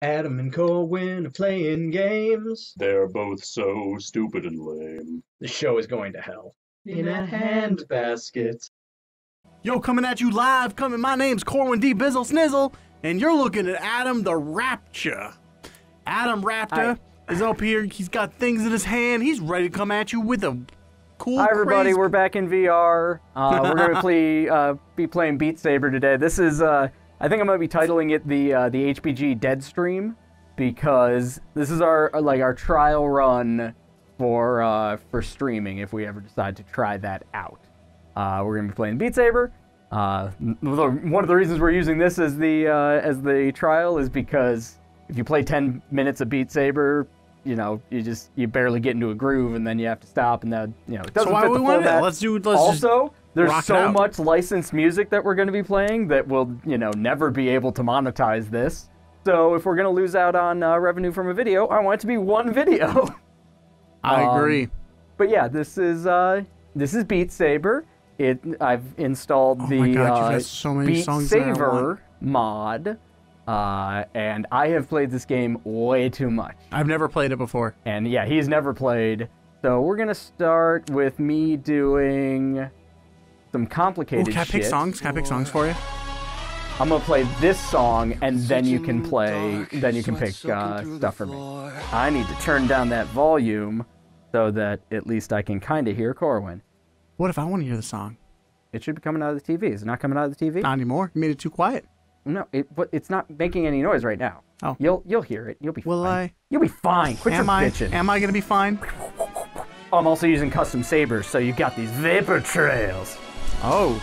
Adam and Corwin are playing games. They're both so stupid and lame. The show is going to hell. In a handbasket. Yo, coming at you live. My name's Corwin D. Bizzle Snizzle, and you're looking at Adam the Rapture. Adam Raptor is up here. He's got things in his hand. He's ready to come at you with a cool. Hi everybody, crazy... we're back in VR. We're going to be playing Beat Saber today. This is, I think I'm going to be titling it the HBG Dead Stream, because this is our trial run for streaming if we ever decide to try that out. We're going to be playing Beat Saber. One of the reasons we're using this as the trial is because if you play 10 minutes of Beat Saber, you know, you barely get into a groove, and then you have to stop, and then, you know, it doesn't fit the format. Also, there's so much licensed music that we're going to be playing that will, you know, never be able to monetize this. So if we're going to lose out on revenue from a video, I want it to be one video. I agree. But yeah, this is Beat Saber. I've installed the Beat Saber mod. And I have played this game way too much. I've never played it before. And yeah, he's never played. So we're going to start with me doing some complicated shit. Can I pick songs? Can I pick songs for you? I'm going to play this song, and then you can pick stuff for me. I need to turn down that volume so that at least I can kind of hear Corwin. What if I want to hear the song? It should be coming out of the TV. Is it not coming out of the TV? Not anymore. You made it too quiet. No, it's not making any noise right now. Oh. You'll hear it. You'll be fine. Will I? You'll be fine. Quit your bitching. Am I going to be fine? I'm also using custom sabers, so you've got these vapor trails. Oh.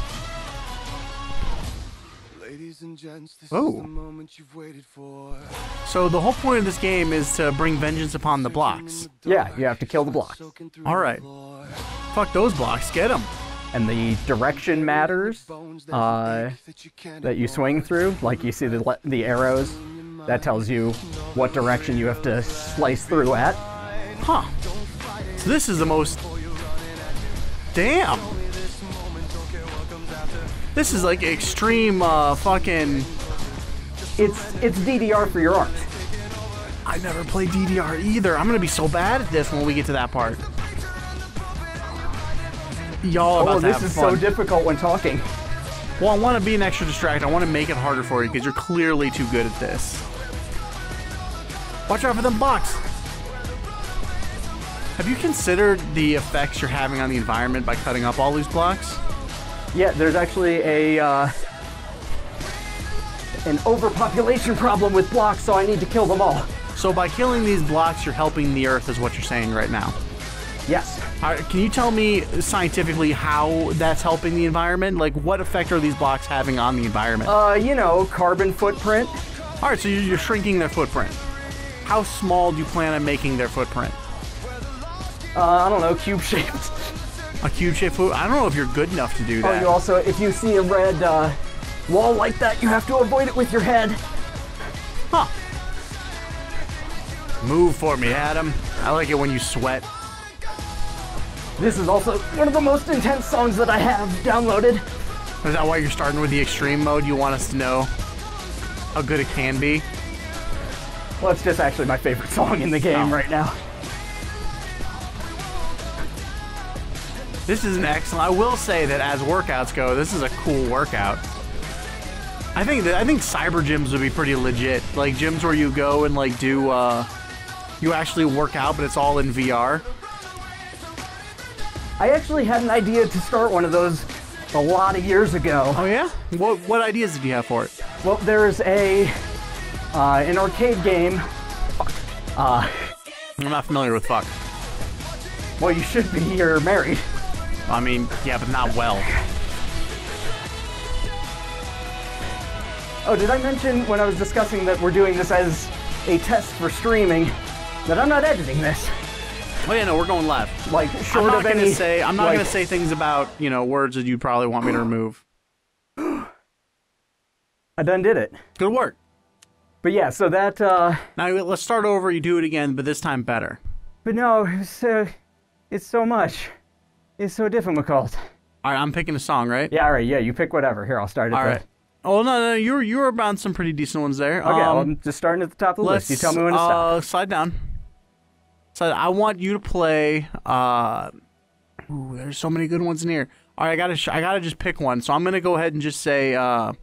Ladies and gents, this is the moment you've waited for. So the whole point of this game is to bring vengeance upon the blocks. Yeah, you have to kill the blocks. All right. Fuck those blocks. Get them. And the direction matters that you swing through. Like you see the arrows, that tells you what direction you have to slice through at. Huh. So this is the most... Damn. This is like extreme fucking... It's DDR for your art. I never played DDR either. I'm going to be so bad at this when we get to that part. Y'all about to have this is fun. so difficult when talking. Well, I want to be an extra distract. I want to make it harder for you because you're clearly too good at this. Watch out for them blocks. Have you considered the effects you're having on the environment by cutting up all these blocks? Yeah, there's actually an overpopulation problem with blocks, so I need to kill them all. So by killing these blocks, you're helping the Earth is what you're saying right now. Yes. All right, can you tell me scientifically how that's helping the environment? Like, what effect are these blocks having on the environment? You know, carbon footprint. All right, so you're shrinking their footprint. How small do you plan on making their footprint? I don't know, cube-shaped. A cube-shaped foot? I don't know if you're good enough to do that. Oh, you also, if you see a red wall like that, you have to avoid it with your head. Huh. Move for me, Adam. I like it when you sweat. This is also one of the most intense songs that I have downloaded. Is that why you're starting with the extreme mode? You want us to know how good it can be? Well, it's just actually my favorite song in the game right now. This is an excellent... I will say that as workouts go, this is a cool workout. I think cyber gyms would be pretty legit. Like gyms where you go and like do... you actually work out, but it's all in VR. I actually had an idea to start one of those a lot of years ago. Oh yeah? What ideas did you have for it? Well, there's an arcade game. I'm not familiar with fuck. Well, you should be. You're married. I mean, yeah, but not well. Oh, did I mention when I was discussing that we're doing this as a test for streaming that I'm not editing this? Oh yeah, no, we're going live. Like, short of any... I'm not gonna say things about, you know, words that you'd probably want me to remove. I done did it. Good work. But yeah, so that, Now, let's start over, you do it again, but this time better. But no, it's so much. It's so difficult. Alright, I'm picking a song, right? Yeah, alright, yeah, you pick whatever. Here, I'll start it. Alright. Oh no, you were about some pretty decent ones there. Okay, well, I'm just starting at the top of the list. You tell me when to stop. Slide down. So I want you to play. Ooh, there's so many good ones in here. All right, I gotta just pick one. So I'm gonna go ahead and just say. Now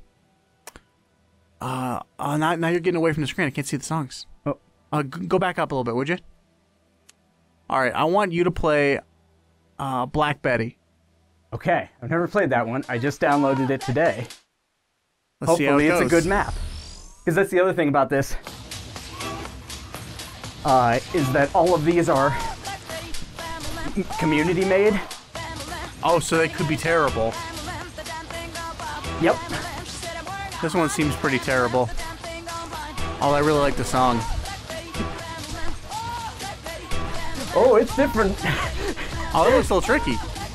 you're getting away from the screen. I can't see the songs. Oh. Go back up a little bit, would you? All right, I want you to play. Black Betty. Okay, I've never played that one. I just downloaded it today. Let's see how Hopefully it it's a goes. good map. Because that's the other thing about this. Is that all of these are community made. Oh, so they could be terrible. Yep. This one seems pretty terrible. Oh, I really like the song. Oh, it's different. Oh, it looks a little tricky.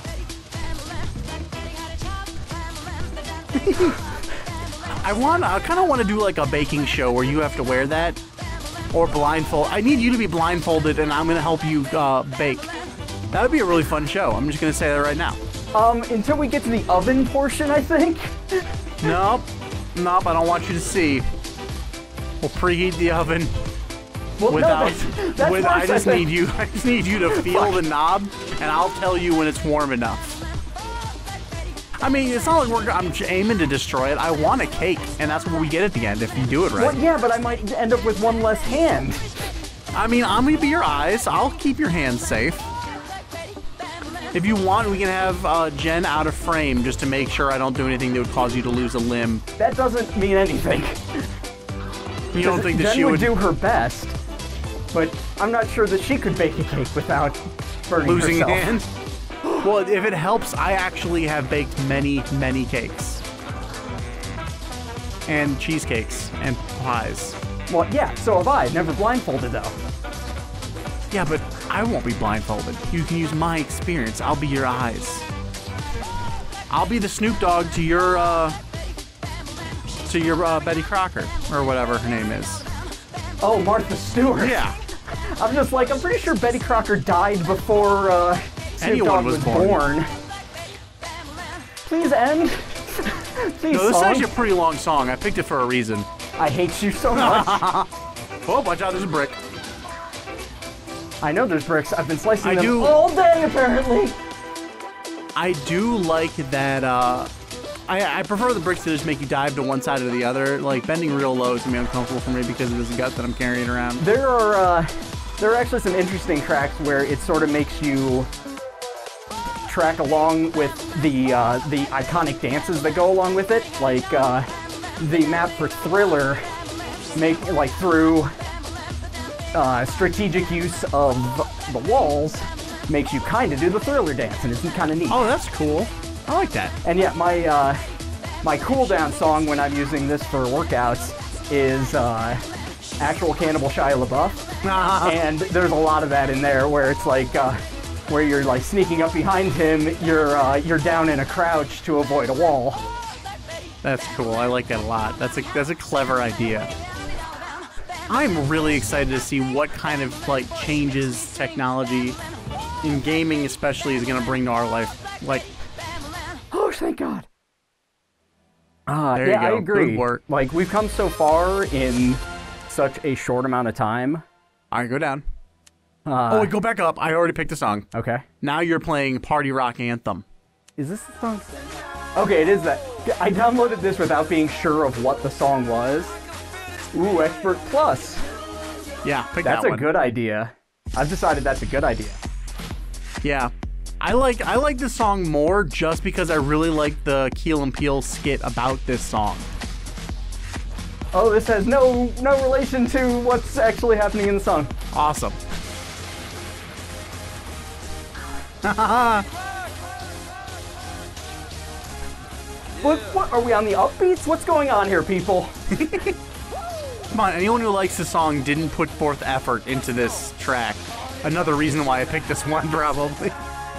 I kind of want to do like a baking show where you have to wear that, or blindfold. I need you to be blindfolded, and I'm gonna help you bake. That would be a really fun show. I'm just gonna say that right now. Until we get to the oven portion, I think. Nope, I don't want you to see. We'll preheat the oven. Well, Without, no, that's worse, I just think. need you to feel the knob, and I'll tell you when it's warm enough. I mean, it's not like I'm aiming to destroy it. I want a cake, and that's what we get at the end if you do it right. Well, yeah, but I might end up with one less hand. I mean, I'm gonna be your eyes. I'll keep your hands safe. If you want, we can have Jen out of frame just to make sure I don't do anything that would cause you to lose a limb. That doesn't mean anything. You don't think that Jen she would do her best, but I'm not sure that she could bake a cake without burning losing a herself. hand? Well, if it helps, I actually have baked many, many cakes. And cheesecakes and pies. Well, yeah, so have I. Never blindfolded, though. Yeah, but I won't be blindfolded. You can use my experience. I'll be your eyes. I'll be the Snoop Dogg to your Betty Crocker, or whatever her name is. Oh, Martha Stewart. Yeah. I'm just like, I'm pretty sure Betty Crocker died before Snoop Anyone Dogg was was born. Please end. Please, No, this is song. actually a pretty long song. I picked it for a reason. I hate you so much. Oh, watch out, there's a brick. I know there's bricks. I've been slicing I them do- all day, apparently. I do like that, I prefer the bricks that just make you dive to one side or the other. Like, bending real low is gonna be uncomfortable for me because of this gut that I'm carrying around. There are actually some interesting tracks where it sort of makes you track along with the iconic dances that go along with it. Like the map for Thriller, through strategic use of the walls, makes you kind of do the Thriller dance, and it's kind of neat. Oh, that's cool. I like that. And yeah, my cooldown song when I'm using this for workouts is actual Cannibal Shia LaBeouf. And there's a lot of that in there where it's like where you're like sneaking up behind him, you're down in a crouch to avoid a wall. That's cool. I like that a lot. That's a clever idea. I'm really excited to see what kind of like changes technology in gaming especially is going to bring to our life. Like, Oh, thank God. There you yeah, I go. agree. Good work. Like, we've come so far in such a short amount of time. all right, go down. Oh, wait, go back up. I already picked a song. Okay. Now you're playing Party Rock Anthem. Is this the song? Okay, it is that. I downloaded this without being sure of what the song was. Ooh, Expert Plus. Yeah, pick That's that a one. good idea. I've decided that's a good idea. Yeah. I like this song more just because I really like the Keel and Peele skit about this song. Oh, this has no relation to what's actually happening in the song. Awesome. What are we on the upbeats? What's going on here, people? Come on, anyone who likes the song didn't put forth effort into this track. Another reason why I picked this one, probably.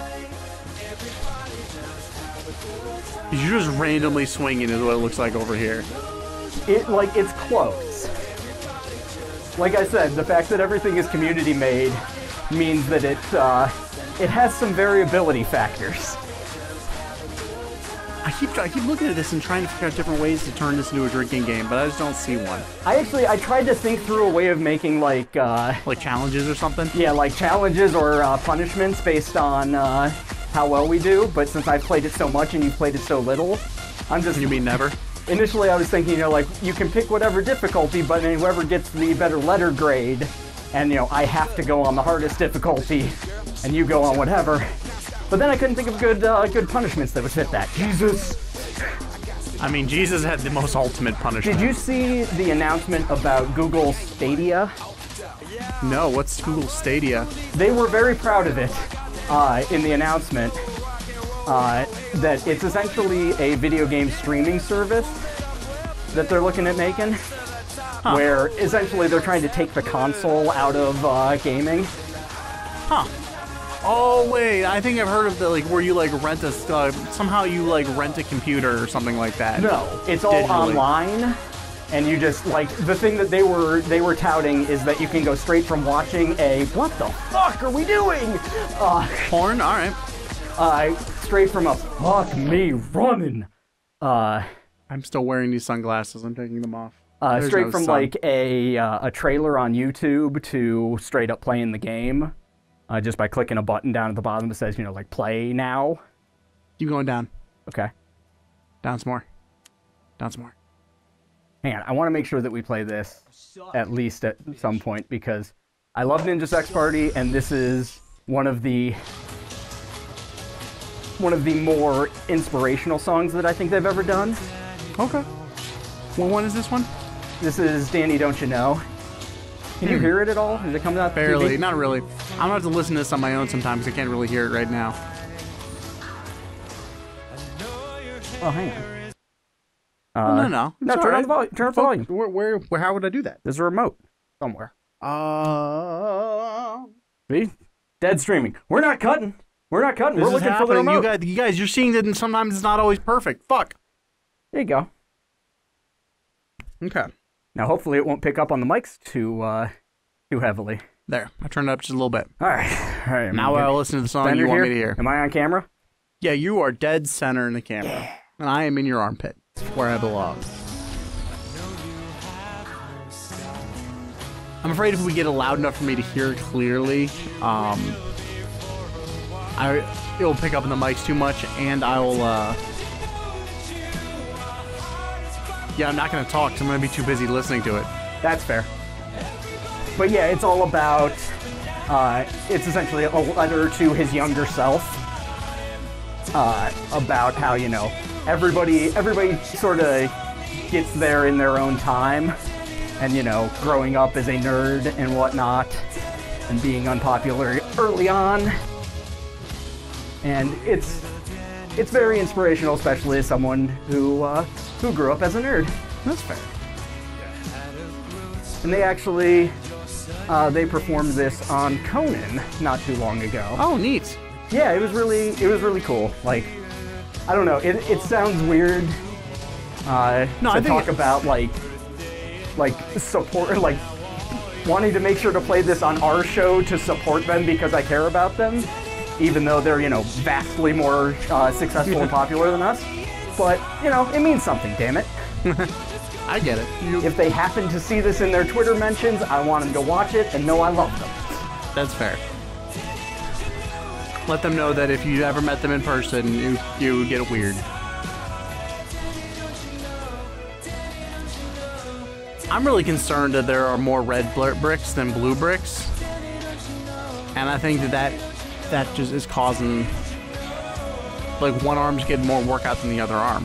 You're just randomly swinging is what it looks like over here. It's close. Like I said, the fact that everything is community made means that it has some variability factors. I I keep looking at this and trying to figure out different ways to turn this into a drinking game, but I just don't see one. I tried to think through a way of making like challenges or something. yeah, like challenges or punishments based on how well we do. But since I've played it so much and you've played it so little, I'm just. You mean never? Initially, I was thinking, you know, like you can pick whatever difficulty, but then whoever gets the better letter grade, and you know, I have to go on the hardest difficulty, and you go on whatever. But then I couldn't think of good punishments that would fit that. Jesus. I mean, Jesus had the most ultimate punishment. Did you see the announcement about Google Stadia? No, what's Google Stadia? They were very proud of it in the announcement. That it's essentially a video game streaming service that they're looking at making, where essentially they're trying to take the console out of gaming. Huh. Oh wait, I think I've heard of the where you rent a somehow you rent a computer or something like that. No, it's all digitally. online, and you just the thing that they were touting is that you can go straight from watching a what the fuck are we doing? Porn. All right. Straight from a fuck me running. I'm still wearing these sunglasses. I'm taking them off. Straight no from sun. a trailer on YouTube to straight up playing the game. Just by clicking a button down at the bottom that says, play now. Keep going down. Okay. Down some more. Down some more. Hang on, I want to make sure that we play this at least at some point because I love Ninja Sex Party, and this is one of the more inspirational songs that I think they've ever done. Okay. Well, when is this one? This is Danny Don't You Know. Can you hear it at all? Is it coming out? Barely. TV? Not really. I'm gonna have to listen to this on my own sometimes. I can't really hear it right now. Oh, hang on. No. No, It's turn all on the volume. Turn up the volume. Where? How would I do that? There's a remote somewhere. See? Dead streaming. We're not cutting. We're not cutting. This We're is looking for the happening. remote. You guys, you're seeing that sometimes it's not always perfect. Fuck. There you go. Okay. Now, hopefully, it won't pick up on the mics too heavily. There. I turned it up just a little bit. All right. Now I'll listen to the song Bender you want here? me to hear. Am I on camera? Yeah, you are dead center in the camera. And I am in your armpit, where I belong. I'm afraid if we get it loud enough for me to hear it clearly, it'll pick up in the mics too much, and I will, yeah, I'm not going to talk because I'm going to be too busy listening to it. That's fair. But yeah, it's all about, it's essentially a letter to his younger self, about how, everybody sort of gets there in their own time, and, growing up as a nerd and whatnot, and being unpopular early on. And it's very inspirational, especially as someone who grew up as a nerd. That's fair. And they actually, they performed this on Conan not too long ago. Oh, neat. Yeah, it was really cool. Like, I don't know, it sounds weird I think talk about like support, like wanting to make sure to play this on our show to support them because I care about them, even though they're, vastly more successful and popular than us. But, it means something, damn it. I get it. If they happen to see this in their Twitter mentions, I want them to watch it and know I love them. That's fair. Let them know that if you ever met them in person, you would get weird. I'm really concerned that there are more red bricks than blue bricks. And I think that just is causing, one arm's getting more workout than the other arm.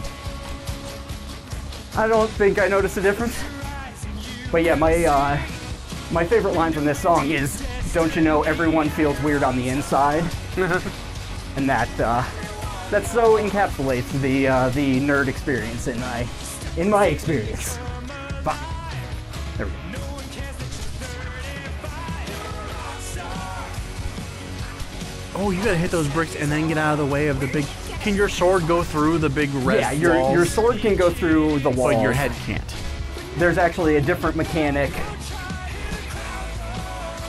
I don't think I noticed a difference. But yeah, my favorite line from this song is, "Don't you know everyone feels weird on the inside?" And that so encapsulates the nerd experience in my experience. Fuck. There we go. Oh, you gotta hit those bricks and then get out of the way of the big... Can your sword go through the big red walls? Your sword can go through the walls. But your head can't. There's actually a different mechanic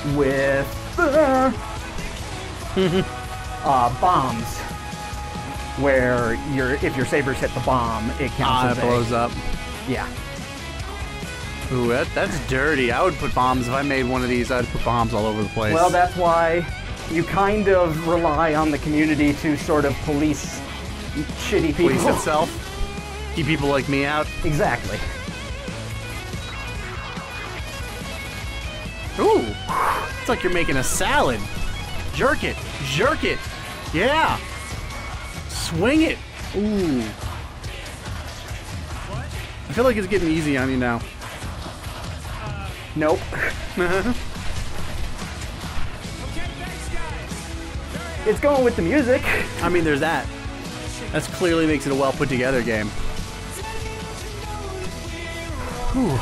with bombs. where if your sabers hit the bomb, it counts as it blows up. Yeah. Ooh, that's dirty. I would put bombs. If I made one of these, I'd put bombs all over the place. Well, that's why you kind of rely on the community to sort of police shitty people. Police itself. Keep people like me out. Exactly. Ooh, it's like you're making a salad. Jerk it. Jerk it. Yeah. Swing it. Ooh. I feel like it's getting easy on you now. Nope. It's going with the music. I mean, there's that. That clearly makes it a well put together game. Whew.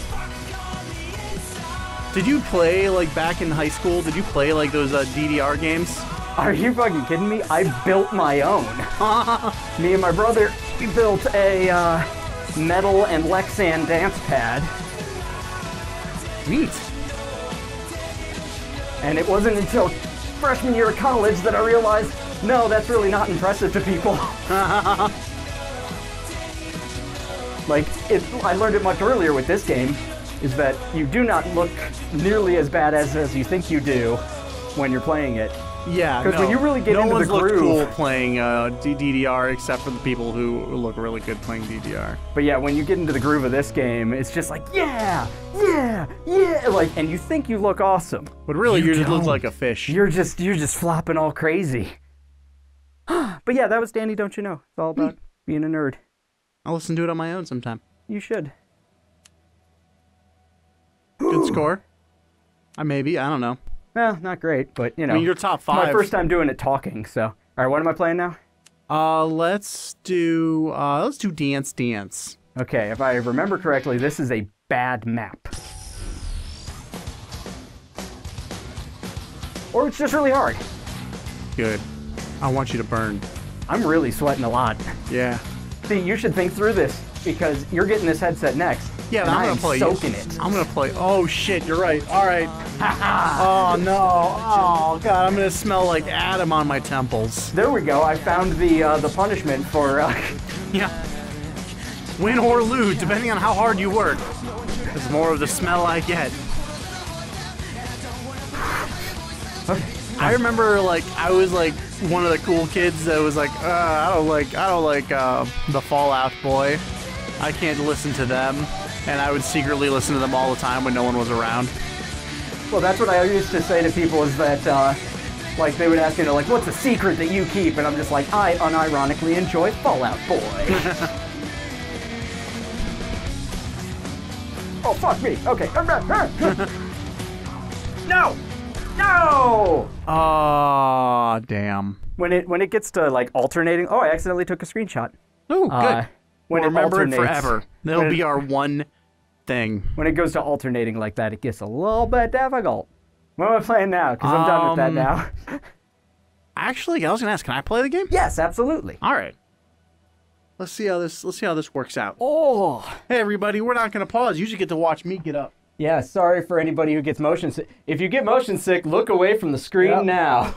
Did you play, like, back in high school, did you play, like, those DDR games? Are you fucking kidding me? I built my own. Me and my brother, we built a metal and Lexan dance pad. Neat. And it wasn't until freshman year of college that I realized, no, that's really not impressive to people. Like, I learned it much earlier with this game, is that you do not look nearly as bad as you think you do when you're playing it. Yeah, because when you really get into the groove, no one's looked cool playing DDR except for the people who look really good playing DDR. But yeah, when you get into the groove of this game, it's just like, yeah, yeah, yeah, like, and you think you look awesome, but really you just look like a fish. You're just flopping all crazy. But yeah, that was Danny, Don't You Know? It's all about being a nerd. I'll listen to it on my own sometime. You should. Good score. I don't know. Well, not great, but you know. I mean, you're top 5. My first time doing it talking, so. All right, what am I playing now? Let's do Dance Dance. Okay, if I remember correctly, this is a bad map. Or it's just really hard. Good. I want you to burn. I'm really sweating a lot. Yeah. See, you should think through this, because you're getting this headset next. Yeah, and I'm gonna play. Soaking it. I'm gonna play. Oh shit, you're right. All right. Oh no. Oh god, I'm gonna smell like Adam on my temples. There we go. I found the punishment for. Yeah. Win or lose, depending on how hard you work. It's more of the smell I get. Okay. I remember, like, I was like one of the cool kids that was like, I don't like the Fallout Boy. I can't listen to them. And I would secretly listen to them all the time when no one was around. Well, that's what I used to say to people is that, like, they would ask me, like, what's a secret that you keep? And I'm just like, I unironically enjoy Fallout Boy. Oh, fuck me. Okay. No! No! Oh, damn. When it gets to, like, alternating... Oh, I accidentally took a screenshot. Oh, good. When we'll remember it alternates, forever. That'll be our one thing. When it goes to alternating like that, it gets a little bit difficult. What am I playing now? Because I'm done with that now. Actually, I was gonna ask, can I play the game? Yes, absolutely. All right. Let's see how this works out. Oh. Hey everybody, we're not gonna pause. You just get to watch me get up. Yeah, sorry for anybody who gets motion sick. If you get motion sick, look away from the screen now.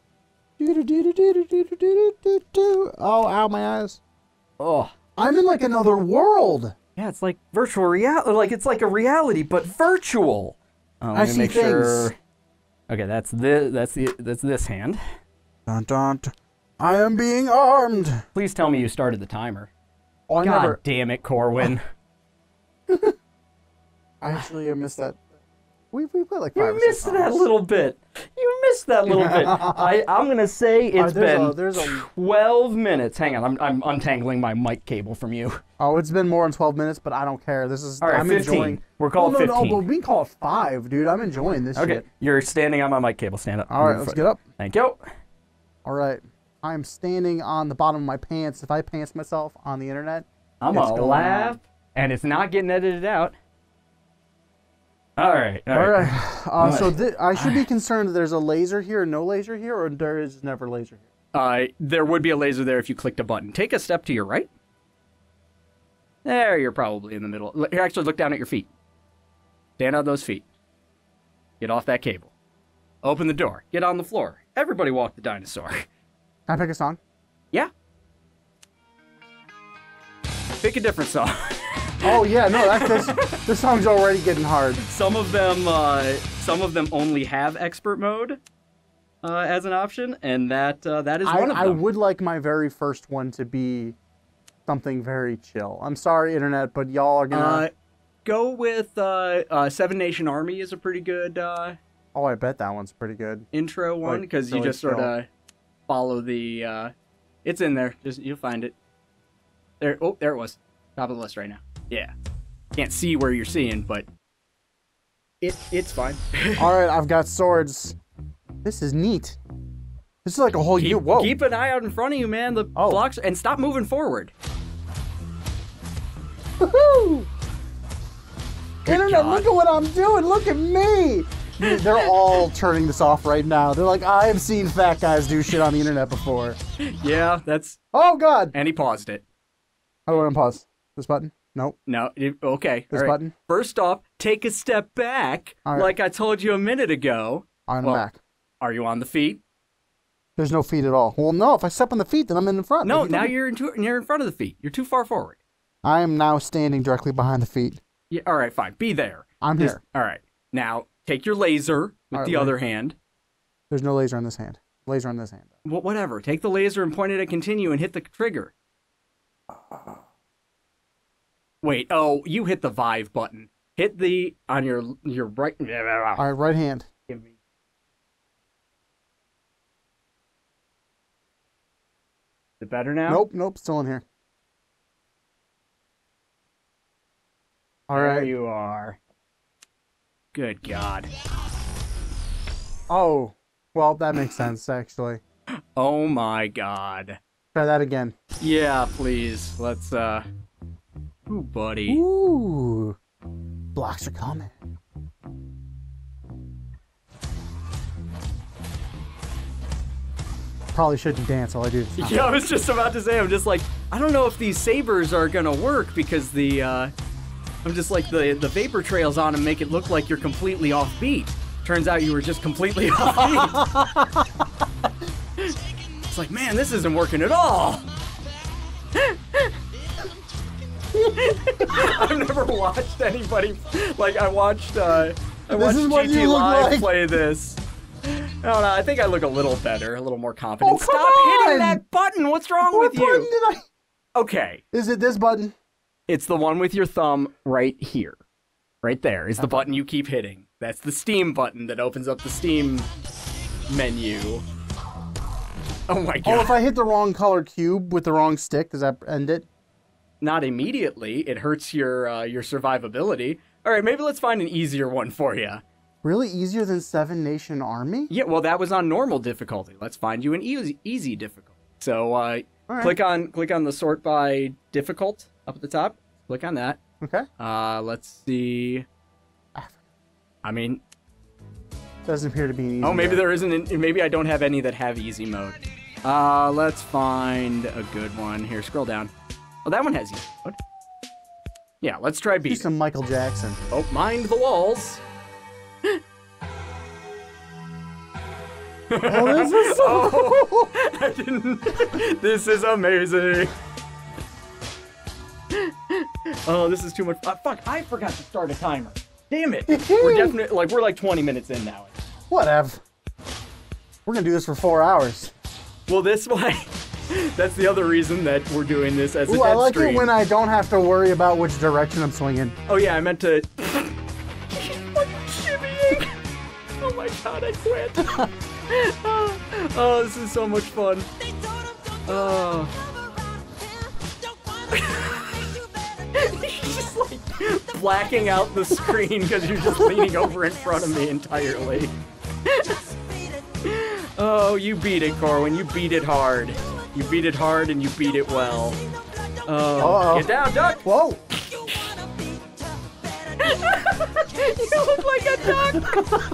Oh, ow, my eyes. Oh. I'm in like another world. Yeah, it's like virtual reality. Like it's like a reality, but virtual. I see make things. Sure. Okay, that's this hand. Dun, dun, dun. I am being armed. Please tell me you started the timer. Oh, I God never. damn it, Corwin. I missed that. We played like 5 You or 6 missed times. that little bit. You missed that little bit. I'm gonna say it's been 12 minutes. Hang on, I'm untangling my mic cable from you. Oh, it's been more than 12 minutes, but I don't care. This is. All right, I'm 15. enjoying. We're called 15. No, but we can call it 5, dude. I'm enjoying this Okay, shit. you're standing on my mic cable. Stand up. All right, let's get up. Thank you. All right, I'm standing on the bottom of my pants. If I pants myself on the internet, I'm gonna laugh, and it's not getting edited out. All right. So I should be concerned that there's a laser here, no laser here, or there is never laser here. There would be a laser there if you clicked a button. Take a step to your right. There, you're probably in the middle. Here, actually, look down at your feet. Stand on those feet. Get off that cable. Open the door. Get on the floor. Everybody walk the dinosaur. Can I pick a song? Yeah. Pick a different song. Oh yeah, no, this song's already getting hard. Some of them only have expert mode as an option, and that is one of them. I would like my very first one to be something very chill. I'm sorry, internet, but y'all are gonna go with Seven Nation Army is a pretty good oh, I bet that one's pretty good. intro one, because you really just sort of follow the it's in there. Just you'll find it. There it was. Top of the list right now. Yeah. Can't see where you're seeing, but it's fine. All right, I've got swords. This is neat. This is like a whole whoa. Keep an eye out in front of you, man. The blocks, and stop moving forward. Woohoo! Internet, look at what I'm doing. Look at me. They're all turning this off right now. They're like, I have seen fat guys do shit on the internet before. Yeah, that's... Oh, God. And he paused it. How do I unpause? This button? Nope. No, okay. This button? First off, take a step back, like I told you a minute ago. I'm back. Are you on the feet? There's no feet at all. Well, no, if I step on the feet, then I'm in the front. No, now you're in front of the feet. You're too far forward. I am now standing directly behind the feet. Yeah, all right, fine. Be there. I'm here. All right. Now, take your laser with the other hand. There's no laser on this hand. Laser on this hand. Well, whatever. Take the laser and point it at continue and hit the trigger. Wait, you hit the Vive button. Hit the on your right. All right, right hand. Give me. Is it better now? Nope, still in here. All there right. you are. Good God. Oh, well, that makes sense, actually. Oh my God. Try that again. Yeah, please. Let's, Ooh, buddy. Ooh. Blocks are coming. Probably shouldn't dance while I do this. Yeah, I was just about to say, I'm just like, I don't know if these sabers are gonna work because I'm just like, the vapor trails on them make it look like you're completely off beat. Turns out you were just completely off beat. It's like, man, this isn't working at all. I've never watched anybody, like, I watched GT Live play this. I don't know, I think I look a little better, a little more confident. Oh, come Stop on! hitting that button! What's wrong with you? What button did I... Okay. Is it this button? It's the one with your thumb right here. Right there is the button you keep hitting. That's the Steam button that opens up the Steam menu. Oh my God. Oh, if I hit the wrong color cube with the wrong stick, does that end it? Not immediately. It hurts your survivability. All right, maybe let's find an easier one for you. Really easier than Seven Nation Army? Yeah, well, that was on normal difficulty. Let's find you an easy difficulty. So, right. click on the sort by difficult up at the top. Click on that. Okay. Let's see. I mean, doesn't appear to be an easy. Oh, maybe there isn't. Maybe I don't have any that have easy mode. Let's find a good one here. Scroll down. Oh, that one has easy mode. Yeah, let's try beat. Do some Michael Jackson. Oh, mind the walls. Oh, this is so cool. I didn't. This is amazing. Oh, this is too much. Fuck, I forgot to start a timer. Damn it. We're like 20 minutes in now. Whatever. We're gonna do this for 4 hours. Well, that's the other reason that we're doing this as a dead I like stream. it when I don't have to worry about which direction I'm swinging. Oh yeah, I meant to. Shimmying. Oh my God, I quit. Oh, this is so much fun. Oh. He's just like blacking out the screen because you're just leaning over in front of me entirely. Oh, you beat it, Corwin. You beat it hard. You beat it hard and you beat it well. Oh, get down, duck! Whoa! You look like a duck!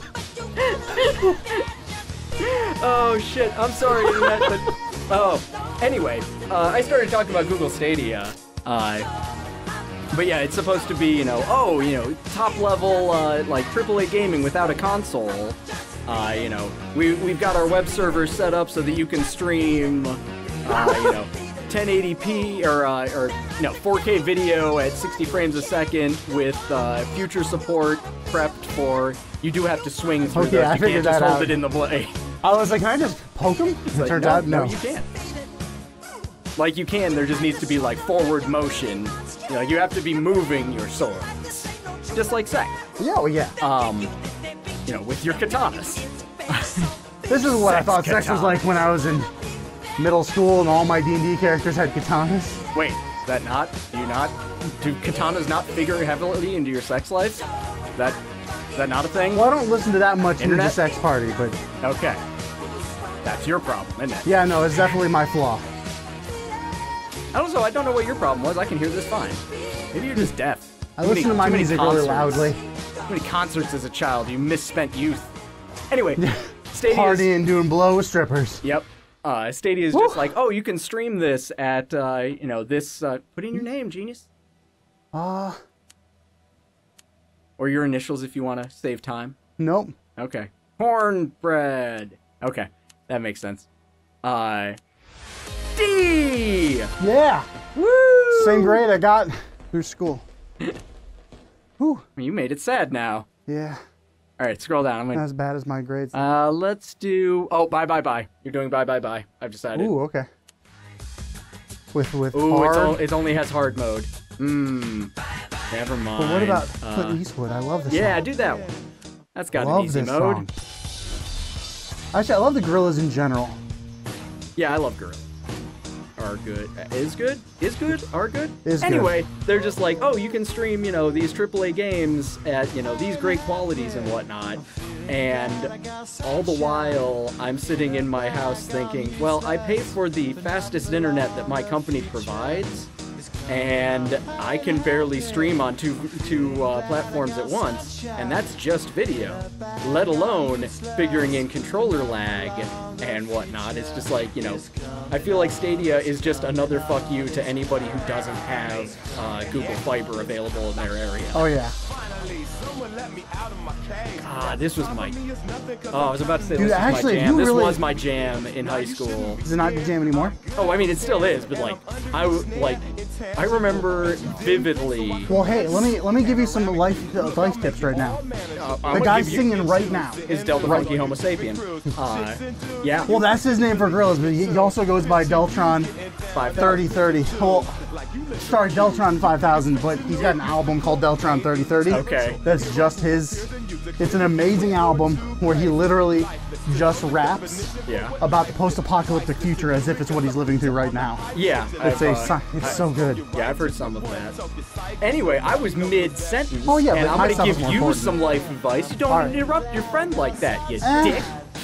Oh shit, I'm sorry, Internet, but... Oh, anyway, I started talking about Google Stadia. But yeah, it's supposed to be, top level, like AAA gaming without a console. We've got our web server set up so that you can stream, 1080p or 4K video at 60 frames a second with future support prepped for. You do have to swing through Okay, those. I You figured can't just that hold out. it in the blade. I was like, can I just poke him? It turns out, no. you can't. Like you can, there just needs to be like forward motion. You have to be moving your swords, just like sex. Yeah, well, yeah. With your katanas. This is what I Sex thought sex was katana. like when I was in middle school and all my D&D characters had katanas. Wait, is that not? Do katanas not figure heavily into your sex life? Is that not a thing? Well, I don't listen to that much Internet? Ninja Sex Party, but Okay. That's your problem, isn't it? yeah, no, it's definitely my flaw. Also, I don't know what your problem was. I can hear this fine. Maybe you're just deaf. I listen to my music really loudly. Too many concerts as a child. You misspent youth. Anyway, Stadia. Partying, doing blow with strippers. Yep. Stadia is just like, oh, you can stream this at, this. Put in your name, genius. Or your initials if you want to save time. Nope. Okay. Cornbread. Okay, that makes sense. D. Yeah. Woo! Same grade I got through school. Whew. You made it sad now. Yeah. All right, scroll down. I'm Not gonna. as bad as my grades. Let's do. Oh, bye. You're doing bye. I've decided. Ooh, okay. With Ooh, hard. it only has hard mode. Never mind. But what about Clint Eastwood? I love this Yeah, song. do that one. That's got an love easy this mode. song. Actually, I love the Gorillas in general. Yeah, I love Gorillas. Are good. Is good? Is good? Are good? Is good. Anyway, they're just like, oh, you can stream, these AAA games at, these great qualities and whatnot. And all the while, I'm sitting in my house thinking, well, I pay for the fastest internet that my company provides, and I can barely stream on two platforms at once, and that's just video, let alone figuring in controller lag and whatnot. It's just like, I feel like Stadia is just another fuck you to anybody who doesn't have Google Fiber available in their area. Oh yeah. This was my... Oh, I was about to say Dude, this actually, was my if jam. you This really- was my jam in high school. Is it not the jam anymore? Oh, I mean, it still is, but I remember vividly. Well, hey, let me give you some life tips right now. The guy's singing right now. Is Delta Right. Funky Homo Sapien. Yeah. Well, that's his name for Gorillas, but he also goes by Deltron 3030. Well, sorry, Deltron 5000, but he's got an album called Deltron 3030. Okay. That's just his. It's an amazing album where he literally just raps Yeah. about the post-apocalyptic future as if it's what he's living through right now. Yeah. It's so good. Yeah, I've heard some of that. Anyway, I was mid-sentence. Oh, yeah, and but I'm my going to stuff give is more you important. some life advice. You don't All right. interrupt your friend like that, you dick.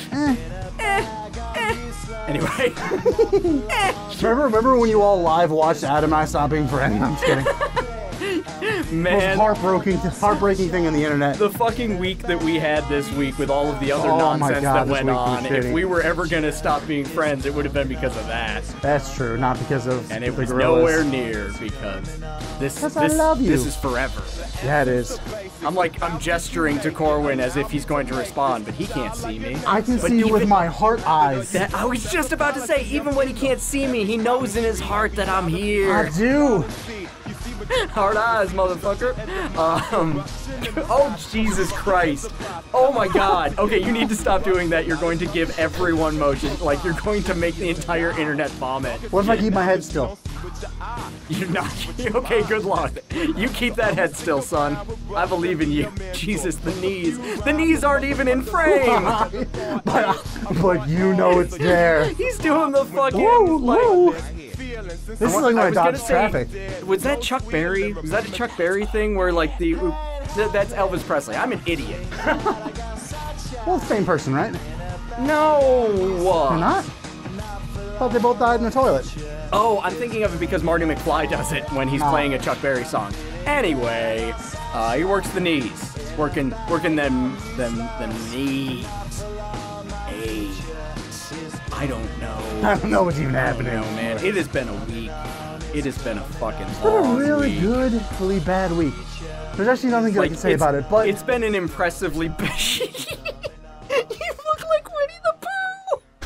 Anyway. Remember when you all live watched Adam and I stop being friends? I'm just kidding. Man. Most heartbreaking thing on the internet. The fucking week that we had this week with all of the other Oh my nonsense God, that this went week was on, if shitty. we were ever going to stop being friends, it would have been because of that. That's true, not because of And it the was Gorillas. nowhere near because this 'Cause I love you. this is forever. Yeah, it is. I'm gesturing to Corwin as if he's going to respond, but he can't see me. I can But see you with even- my heart eyes. I was just about to say, even when he can't see me, he knows in his heart that I'm I here. do. Hard eyes, motherfucker. Oh, Jesus Christ. Oh my God. Okay, you need to stop doing that. You're going to give everyone motion. Like, you're going to make the entire internet vomit. What if I keep my head still? You're not. Okay, good luck. You keep that head still, son. I believe in you. Jesus, the knees. The knees aren't even in frame. but you know it's there. He's doing the fucking. Woo, woo. Like, This is like when I was gonna dodge say, traffic. Was that Chuck Berry? Was that a Chuck Berry thing where like that's Elvis Presley? I'm an idiot. Well, it's the same person, right? No. They're not? Thought they both died in the toilet. Oh, I'm thinking of it because Marty McFly does it when he's playing a Chuck Berry song. Anyway, he works the knees, working them knees. Hey, I don't know. I don't know what's even I don't happening. know, man. It has been a week. It has been a fucking It's been a long really week. good, really bad week. There's actually nothing good I can say about it, but it's been an impressively bad. You look like Winnie the Pooh.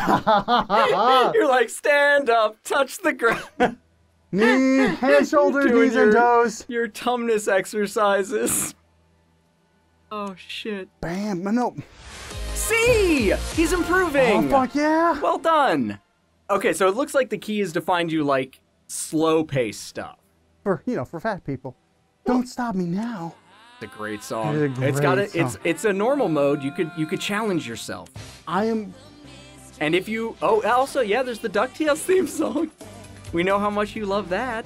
You're like, stand up, touch the ground. Knee, head, shoulders, Doing knees, and toes. Your tumness exercises. Oh, shit. Bam. No. See! He's improving! Oh, fuck yeah. Well done. Okay, so it looks like the key is to find you, like, slow-paced stuff. For fat people. Don't stop me now. It's a great song. It is a It's got great song. it's a normal mode. You could challenge yourself. I am. And if you also there's the DuckTales theme song. We know how much you love that.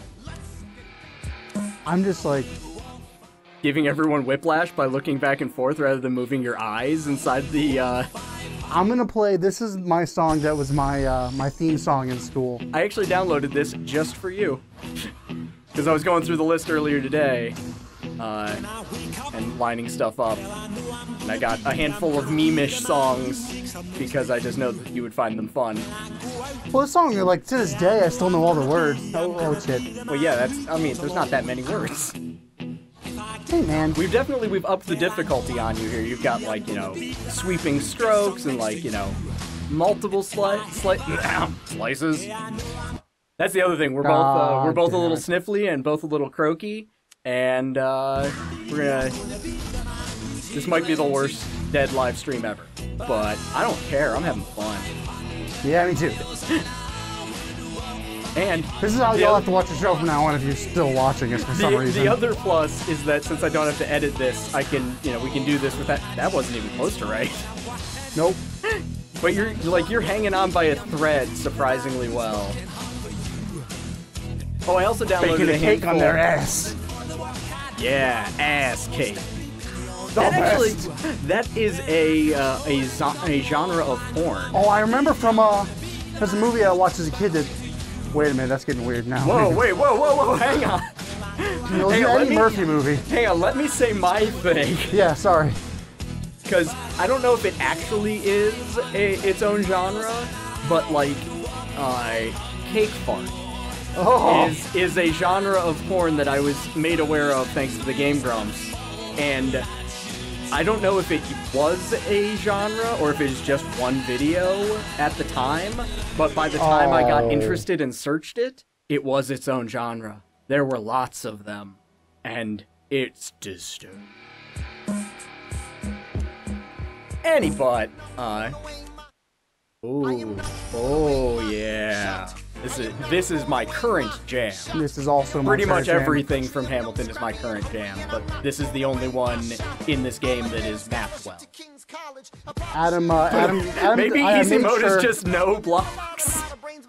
I'm just like. Giving everyone whiplash by looking back and forth rather than moving your eyes inside the I'm gonna play. This is my song that was my my theme song in school. I actually downloaded this just for you. Because I was going through the list earlier today. And lining stuff up. And I got a handful of meme-ish songs because I just know that you would find them fun. Well, this song, like to this day, I still know all the words. Oh shit. Well, yeah, there's not that many words. Hey man. We've upped the difficulty on you here. You've got, like, sweeping strokes and, like, multiple slices. That's the other thing. We're both a little sniffly and both a little croaky. And this might be the worst Dead live stream ever, but I don't care. I'm having fun. Yeah, me too. And this is how you'll have to watch the show from now on if you're still watching us for some reason. The other plus is that since I don't have to edit this, I can, we can do this with that. That wasn't even close to right. Nope. But you're hanging on by a thread surprisingly well. Oh, I also downloaded Baking a cake on their ass. Yeah, ass cake. That is a genre of porn. Oh, I remember from there's a movie I watched as a kid that. Wait a minute, that's getting weird now. Whoa, hang on. It was an Eddie Murphy movie. Hang on, let me say my thing. Yeah, sorry. Because I don't know if it actually is its own genre, but like, cake fart. Is a genre of porn that I was made aware of thanks to the Game Grumps, and I don't know if it was a genre or if it was just one video at the time, but by the time I got interested and searched it, it was its own genre. There were lots of them, and it's disturbing. Oh yeah. This is my current jam. This is also my pretty much jam. Everything from Hamilton is my current jam, but this is the only one in this game that is mapped well. Adam, maybe I easy made mode sure is just no blocks.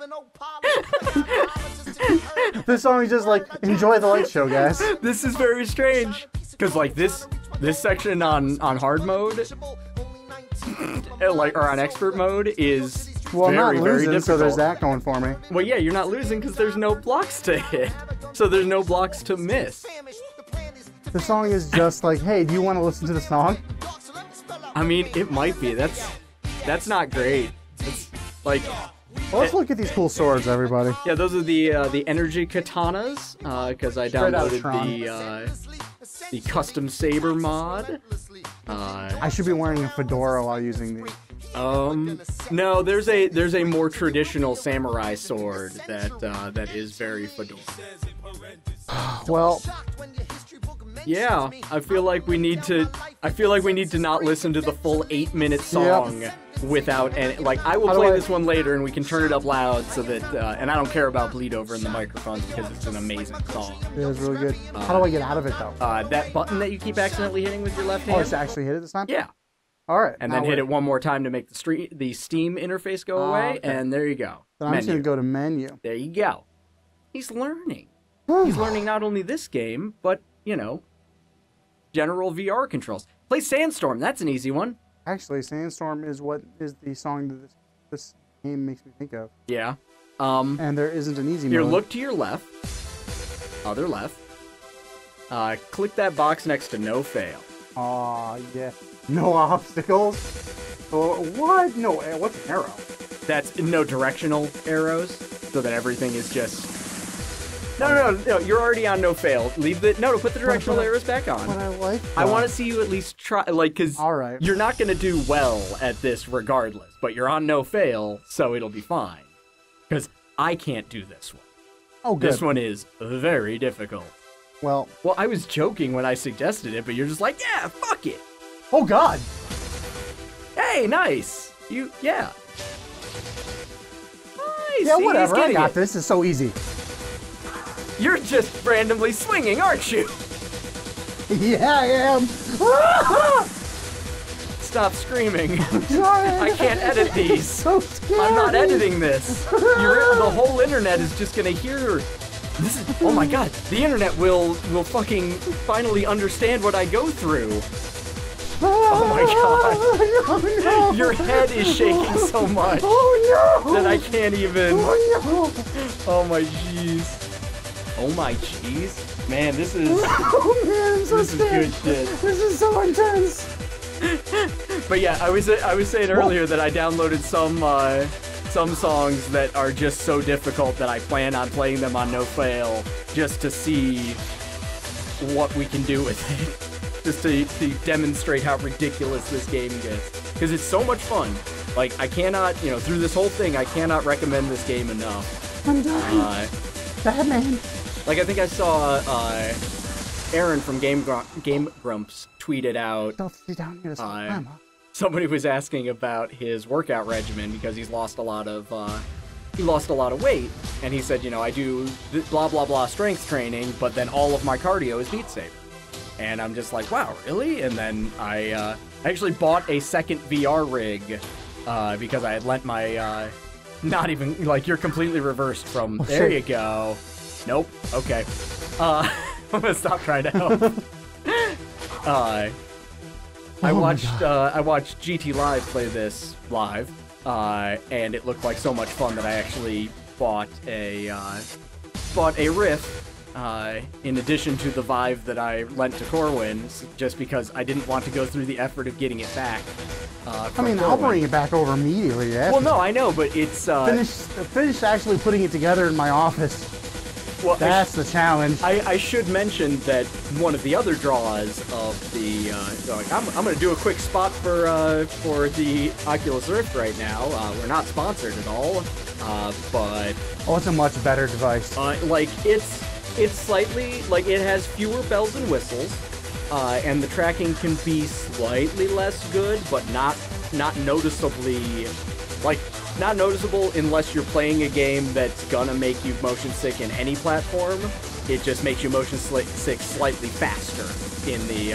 This song is just like enjoy the light show, guys. This is very strange because like this section on hard mode, or on expert mode is. Well, I'm not very losing, difficult. so there's that going for me. Well, yeah, you're not losing because there's no blocks to hit. So there's no blocks to miss. The song is just like, hey, do you want to listen to the song? I mean, it might be. That's not great. It's like... Well, let's look at these cool swords, everybody. Yeah, those are the energy katanas, because I downloaded the custom saber mod. I should be wearing a fedora while using these. No, there's a more traditional samurai sword that is very fedora. Well, yeah, I feel like we need to not listen to the full 8-minute song without any. Like, I will play this one later and we can turn it up loud so that and I don't care about bleed over in the microphones because it's an amazing song. It is really good. How do I get out of it though? That button that you keep accidentally hitting with your left hand. Oh, it's actually hit it this time? Yeah. All right. And then hit it one more time to make the Steam interface go away, and there you go. Then I'm just going to go to menu. There you go. He's learning. He's learning not only this game, but, general VR controls. Play Sandstorm. That's an easy one. Actually, Sandstorm is what is the song that this game makes me think of. Yeah. And there isn't an easy Here, mode. look to your left. Other left. Click that box next to no fail. Aw, yeah. No obstacles? What? No, what's an arrow? That's no directional arrows, so that everything is just... No, you're already on no fail. Leave the put the directional arrows back But on. I like I that. want to see you at least try, like, because All right. you're not going to do well at this regardless, but you're on no fail, so it'll be fine. Because I can't do this one. Oh, good. This one is very difficult. Well, Well, I was joking when I suggested it, but you're just like, yeah, fuck it. oh God. Hey, nice. Yeah. Nice. Yeah, See, whatever. he's I getting got it. this. It's so easy. You're just randomly swinging, aren't you? Yeah, I am. Stop screaming. Trying. I can't edit these. So scary. I'm not editing this. The whole internet is just gonna hear. This is. Oh my god. The internet will fucking finally understand what I go through. Oh my god. Oh, no. Your head is shaking so much Oh no. that I can't even. Oh no. Oh my jeez. Oh my jeez. Man, this is. Oh man, I'm so This is scared. good shit. This is so intense. But yeah, I was saying earlier that I downloaded some songs that are just so difficult that I plan on playing them on no fail just to see what we can do with it, just to demonstrate how ridiculous this game gets, because it's so much fun. Like, I cannot, through this whole thing, I cannot recommend this game enough. I'm dying. Batman. Like, I think I saw Aaron from Game Grumps tweeted out. Don't sit down here. Somebody was asking about his workout regimen because he's lost a lot of weight, and he said, I do blah blah blah strength training, but then all of my cardio is Beat Saber. And I'm just like, wow, really? And then I actually bought a second VR rig because I had lent my not even like you're completely reversed from there you go. Nope. Okay. I'm gonna stop trying to help. I watched GT Live play this live, and it looked like so much fun that I actually bought a Rift in addition to the Vive that I lent to Corwin, just because I didn't want to go through the effort of getting it back. I mean, I'll bring it back over immediately. Well, no, I know, but it's finish actually putting it together in my office. well, That's the challenge. I should mention that one of the other draws of the I'm going to do a quick spot for the Oculus Rift right now. We're not sponsored at all, but Oh, it's a much better device. like it's slightly like it has fewer bells and whistles, and the tracking can be slightly less good, but not noticeably not noticeable unless you're playing a game that's gonna make you motion sick in any platform. It just makes you motion sick slightly faster in the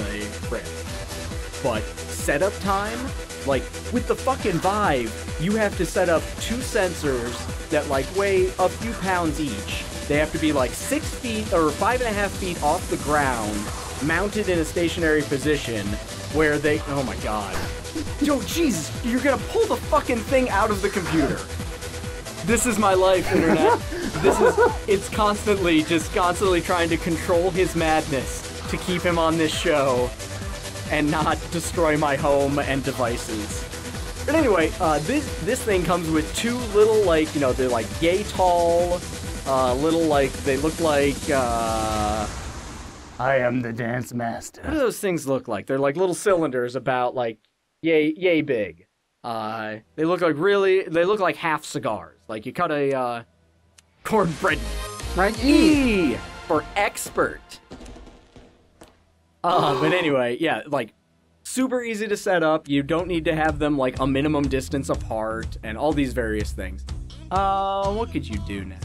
Rift. But setup time, like with the fucking Vive, you have to set up two sensors that like weigh a few pounds each. They have to be like 6 feet or 5.5 feet off the ground, mounted in a stationary position where they, oh my god. Yo, Jesus, you're gonna pull the fucking thing out of the computer. This is my life, internet. It's constantly trying to control his madness to keep him on this show and not destroy my home and devices. But anyway, this thing comes with two little, like, they're like yay tall, little, like, they look like, I am the dance master. what do those things look like? They're like little cylinders about, like, yay big. They look like half cigars. Like you cut a cornbread, right? E for expert. But anyway, yeah, like super easy to set up. You don't need to have them like a minimum distance apart and all these various things. What could you do now?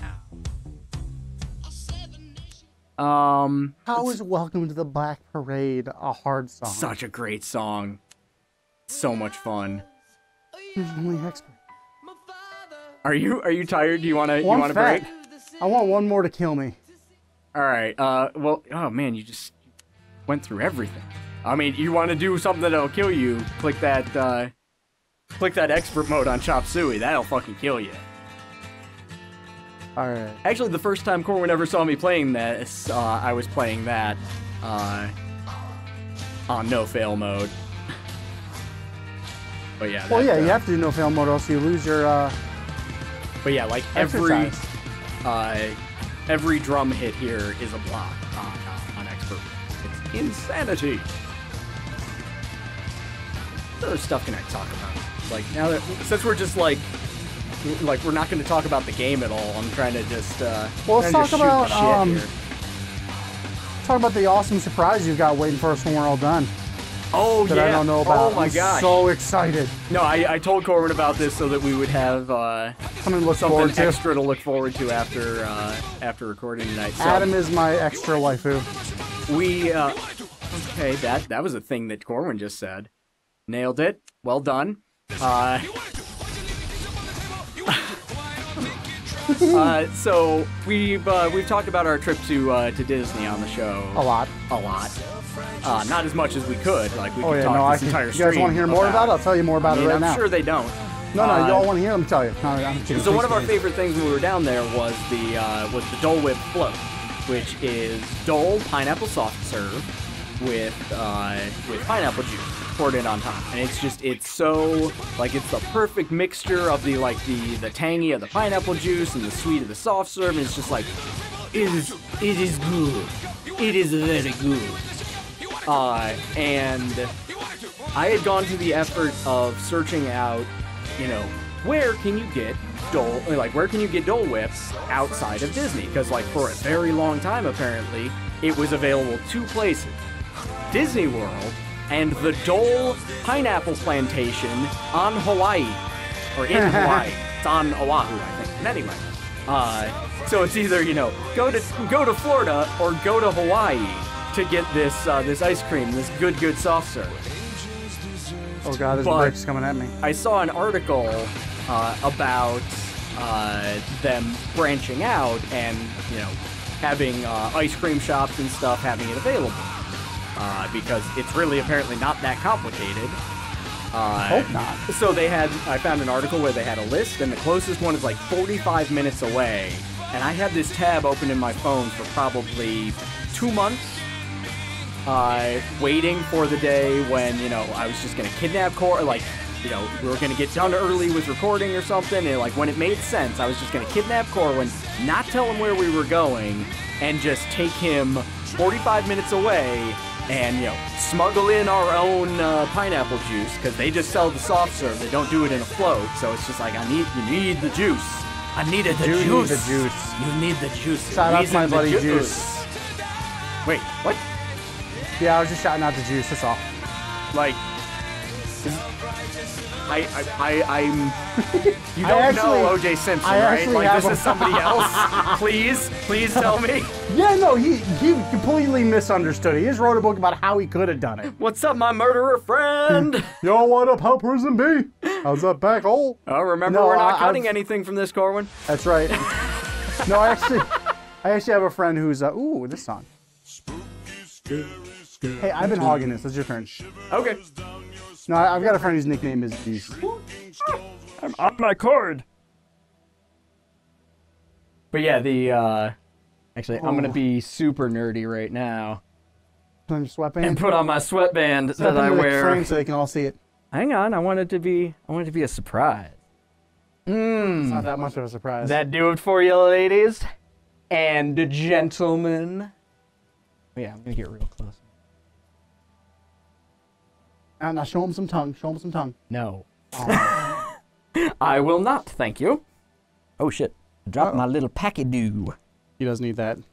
How is Welcome to the Black Parade a hard song? Such a great song. So much fun. Who's only expert? Are you tired? Do you want to One break? fact. I want one more to kill me. All right. Well, oh man, you just went through everything. I mean, you want to do something that'll kill you? Click that expert mode on Chop Suey. That'll fucking kill you. All right. Actually, the first time Corwin ever saw me playing this, I was playing that on no fail mode. But yeah. Well, yeah, you have to do no fail mode, else you lose your. But yeah, like Exercise. every drum hit here is a block on expert. It's insanity. What other stuff can I talk about? Like, now that, since we're just like we're not going to talk about the game at all, I'm trying to just, well, let's talk about, here. talk about the awesome surprise you've got waiting for us when we're all done. Oh, that yeah. I don't know about. Oh, my I'm gosh. so excited. No, I told Corbin about this so that we would have Something to look forward something to. extra to look forward to after recording tonight. So Adam is my extra waifu. we okay, that was a thing that Corwin just said. Nailed it. Well done. So we've talked about our trip to Disney on the show A lot. not as much as we could. Like we Oh could yeah, talk no, this entire you guys want to hear more about it? I'll tell you more about it right I'm now. sure they don't. No, you all want to hear? Let me tell you. No, I'm kidding. So Please one of our continue. favorite things when we were down there was the Dole Whip float, which is Dole pineapple soft serve with pineapple juice poured in on top, and it's so like it's the perfect mixture of the tangy of the pineapple juice and the sweet of the soft serve, and it's just like it is good. It is very good. And I had gone to the effort of searching out, where can you get Dole Whips outside of Disney? Because for a very long time, apparently, it was available 2 places: Disney World and the Dole Pineapple Plantation on Hawaii, or in Hawaii. It's on Oahu, I think. And anyway, so it's either go to Florida or go to Hawaii to get this ice cream, this good soft serve. Oh god, there's But- bricks coming at me. I saw an article about them branching out and having ice cream shops and stuff having it available because it's really apparently not that complicated. Hope not. So I found an article where they had a list, and the closest one is like 45 minutes away. And I had this tab open in my phone for probably 2 months. Waiting for the day when, I was just going to kidnap Cor, we were going to get done early with recording or something, and, when it made sense, I was just going to kidnap Corwin, not tell him where we were going, and just take him 45 minutes away and, smuggle in our own pineapple juice, because they just sell the soft serve. They don't do it in a float, so it's just like, you need the juice. I needed the You juice. need the juice. You need the juice. Shout out to Reason my the buddy Juice. Wait, what? Yeah, I was just shouting out the juice, that's all. Like, I'm. You I don't actually- know O.J. Simpson, I right? actually Like, have this a- is somebody else. Please tell me. Yeah, no, he completely misunderstood. He just wrote a book about how he could have done it. What's up, my murderer friend? Yo, what up, how Prison B? How's that back hole? Oh, remember, No, we're not cutting I've- anything from this, Corwin. That's right. No, I actually have a friend who's ooh, this song. Hey, I've been hogging this. It's your turn. Okay. No, I've got a friend whose nickname is Juice. I'm on my cord. But yeah, actually, I'm gonna be super nerdy right now Put on your sweatband. and put on my sweatband Step that I into the wear. frame so they can all see it. Hang on, I want it to be a surprise. It's not that much of a surprise. That do it for you, ladies and gentlemen. Yeah, I'm gonna get real close. Now show him some tongue. Show him some tongue. No. I will not, thank you. Oh shit. I dropped my little packadoo. He does need that.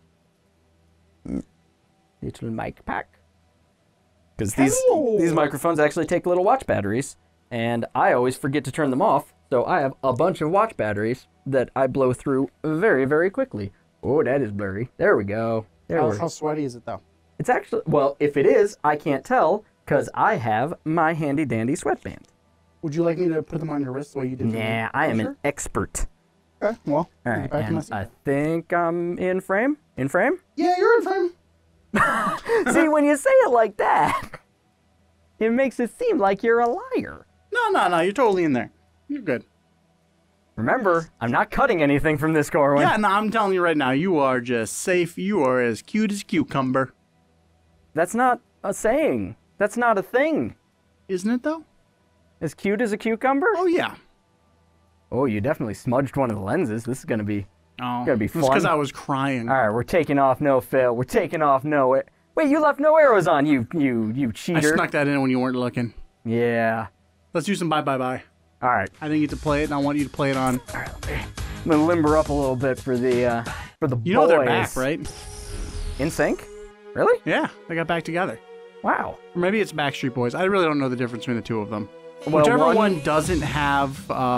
Little mic pack. Because these microphones actually take little watch batteries, and I always forget to turn them off, so I have a bunch of watch batteries that I blow through very, very quickly. Oh, that is blurry. There we go. How sweaty is it though? It's actually, well, if it is, I can't tell, because I have my handy dandy sweatband. Would you like me to put them on your wrist the way you did? Nah, I am an expert. Okay, well. All right, back to my and seat. I think I'm in frame. In frame? Yeah, you're in frame. See, when you say it like that, it makes it seem like you're a liar. No, you're totally in there. You're good. Remember, I'm not cutting anything from this, Corwin. Yeah, no, I'm telling you right now, you are just safe. You are as cute as a cucumber. That's not a saying. That's not a thing. Isn't it, though? As cute as a cucumber? Oh, yeah. Oh, you definitely smudged one of the lenses. This is gonna be Oh, Gonna be It's because fun. I was crying. All right, we're taking off, no fail. We're taking off, no. Wait, you left no arrows on, you I cheater. snuck that in when you weren't looking. Yeah. Let's do some bye. All right. I didn't get to play it, and I want you to play it on. I'm gonna limber up a little bit for the You know boys. they're back, right? In sync? Really? Yeah, they got back together. Wow. Or maybe it's Backstreet Boys. I really don't know the difference between the two of them. Well, Whichever one doesn't have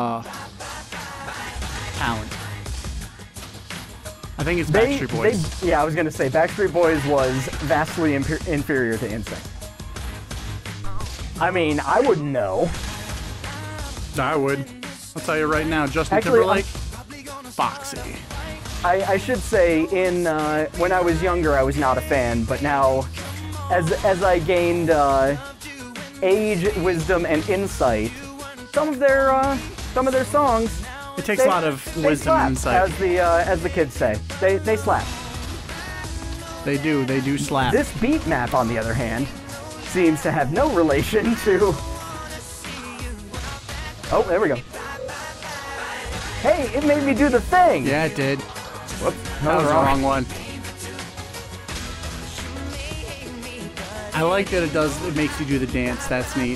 talent. I think it's Backstreet Boys. Yeah, I was gonna say Backstreet Boys was vastly inferior to NSYNC. I mean, I wouldn't know. I would. I'll tell you right now, Justin Actually, Timberlake, Foxy. I should say when I was younger, I was not a fan, but now, as I gained age, wisdom, and insight, some of their songs. It takes a lot of wisdom and slap, insight. as the kids say. They slap. They do slap. This beat map, on the other hand, seems to have no relation to. Oh, there we go. Hey, it made me do the thing. Yeah, it did. Whoops, That was the wrong one. I like that it makes you do the dance. That's neat.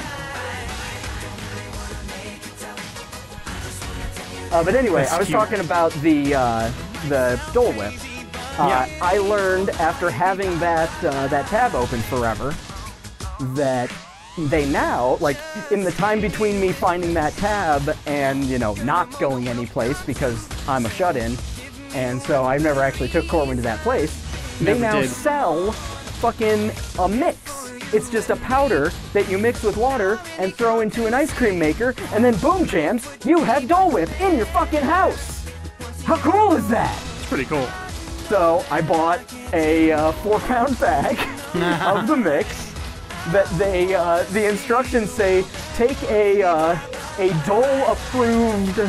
But anyway, That's I was cute. talking about the Dole Whip. Yeah. I learned after having that tab open forever that they now, like, in the time between me finding that tab and, you know, not going anyplace because I'm a shut-in, and so I never actually took Corwin to that place, they Never now did. sell fucking a mix. It's just a powder that you mix with water and throw into an ice cream maker, and then boom jams, you have Dole Whip in your fucking house! How cool is that? It's pretty cool. So I bought a 4-pound bag of the mix. That the instructions say take a Dole approved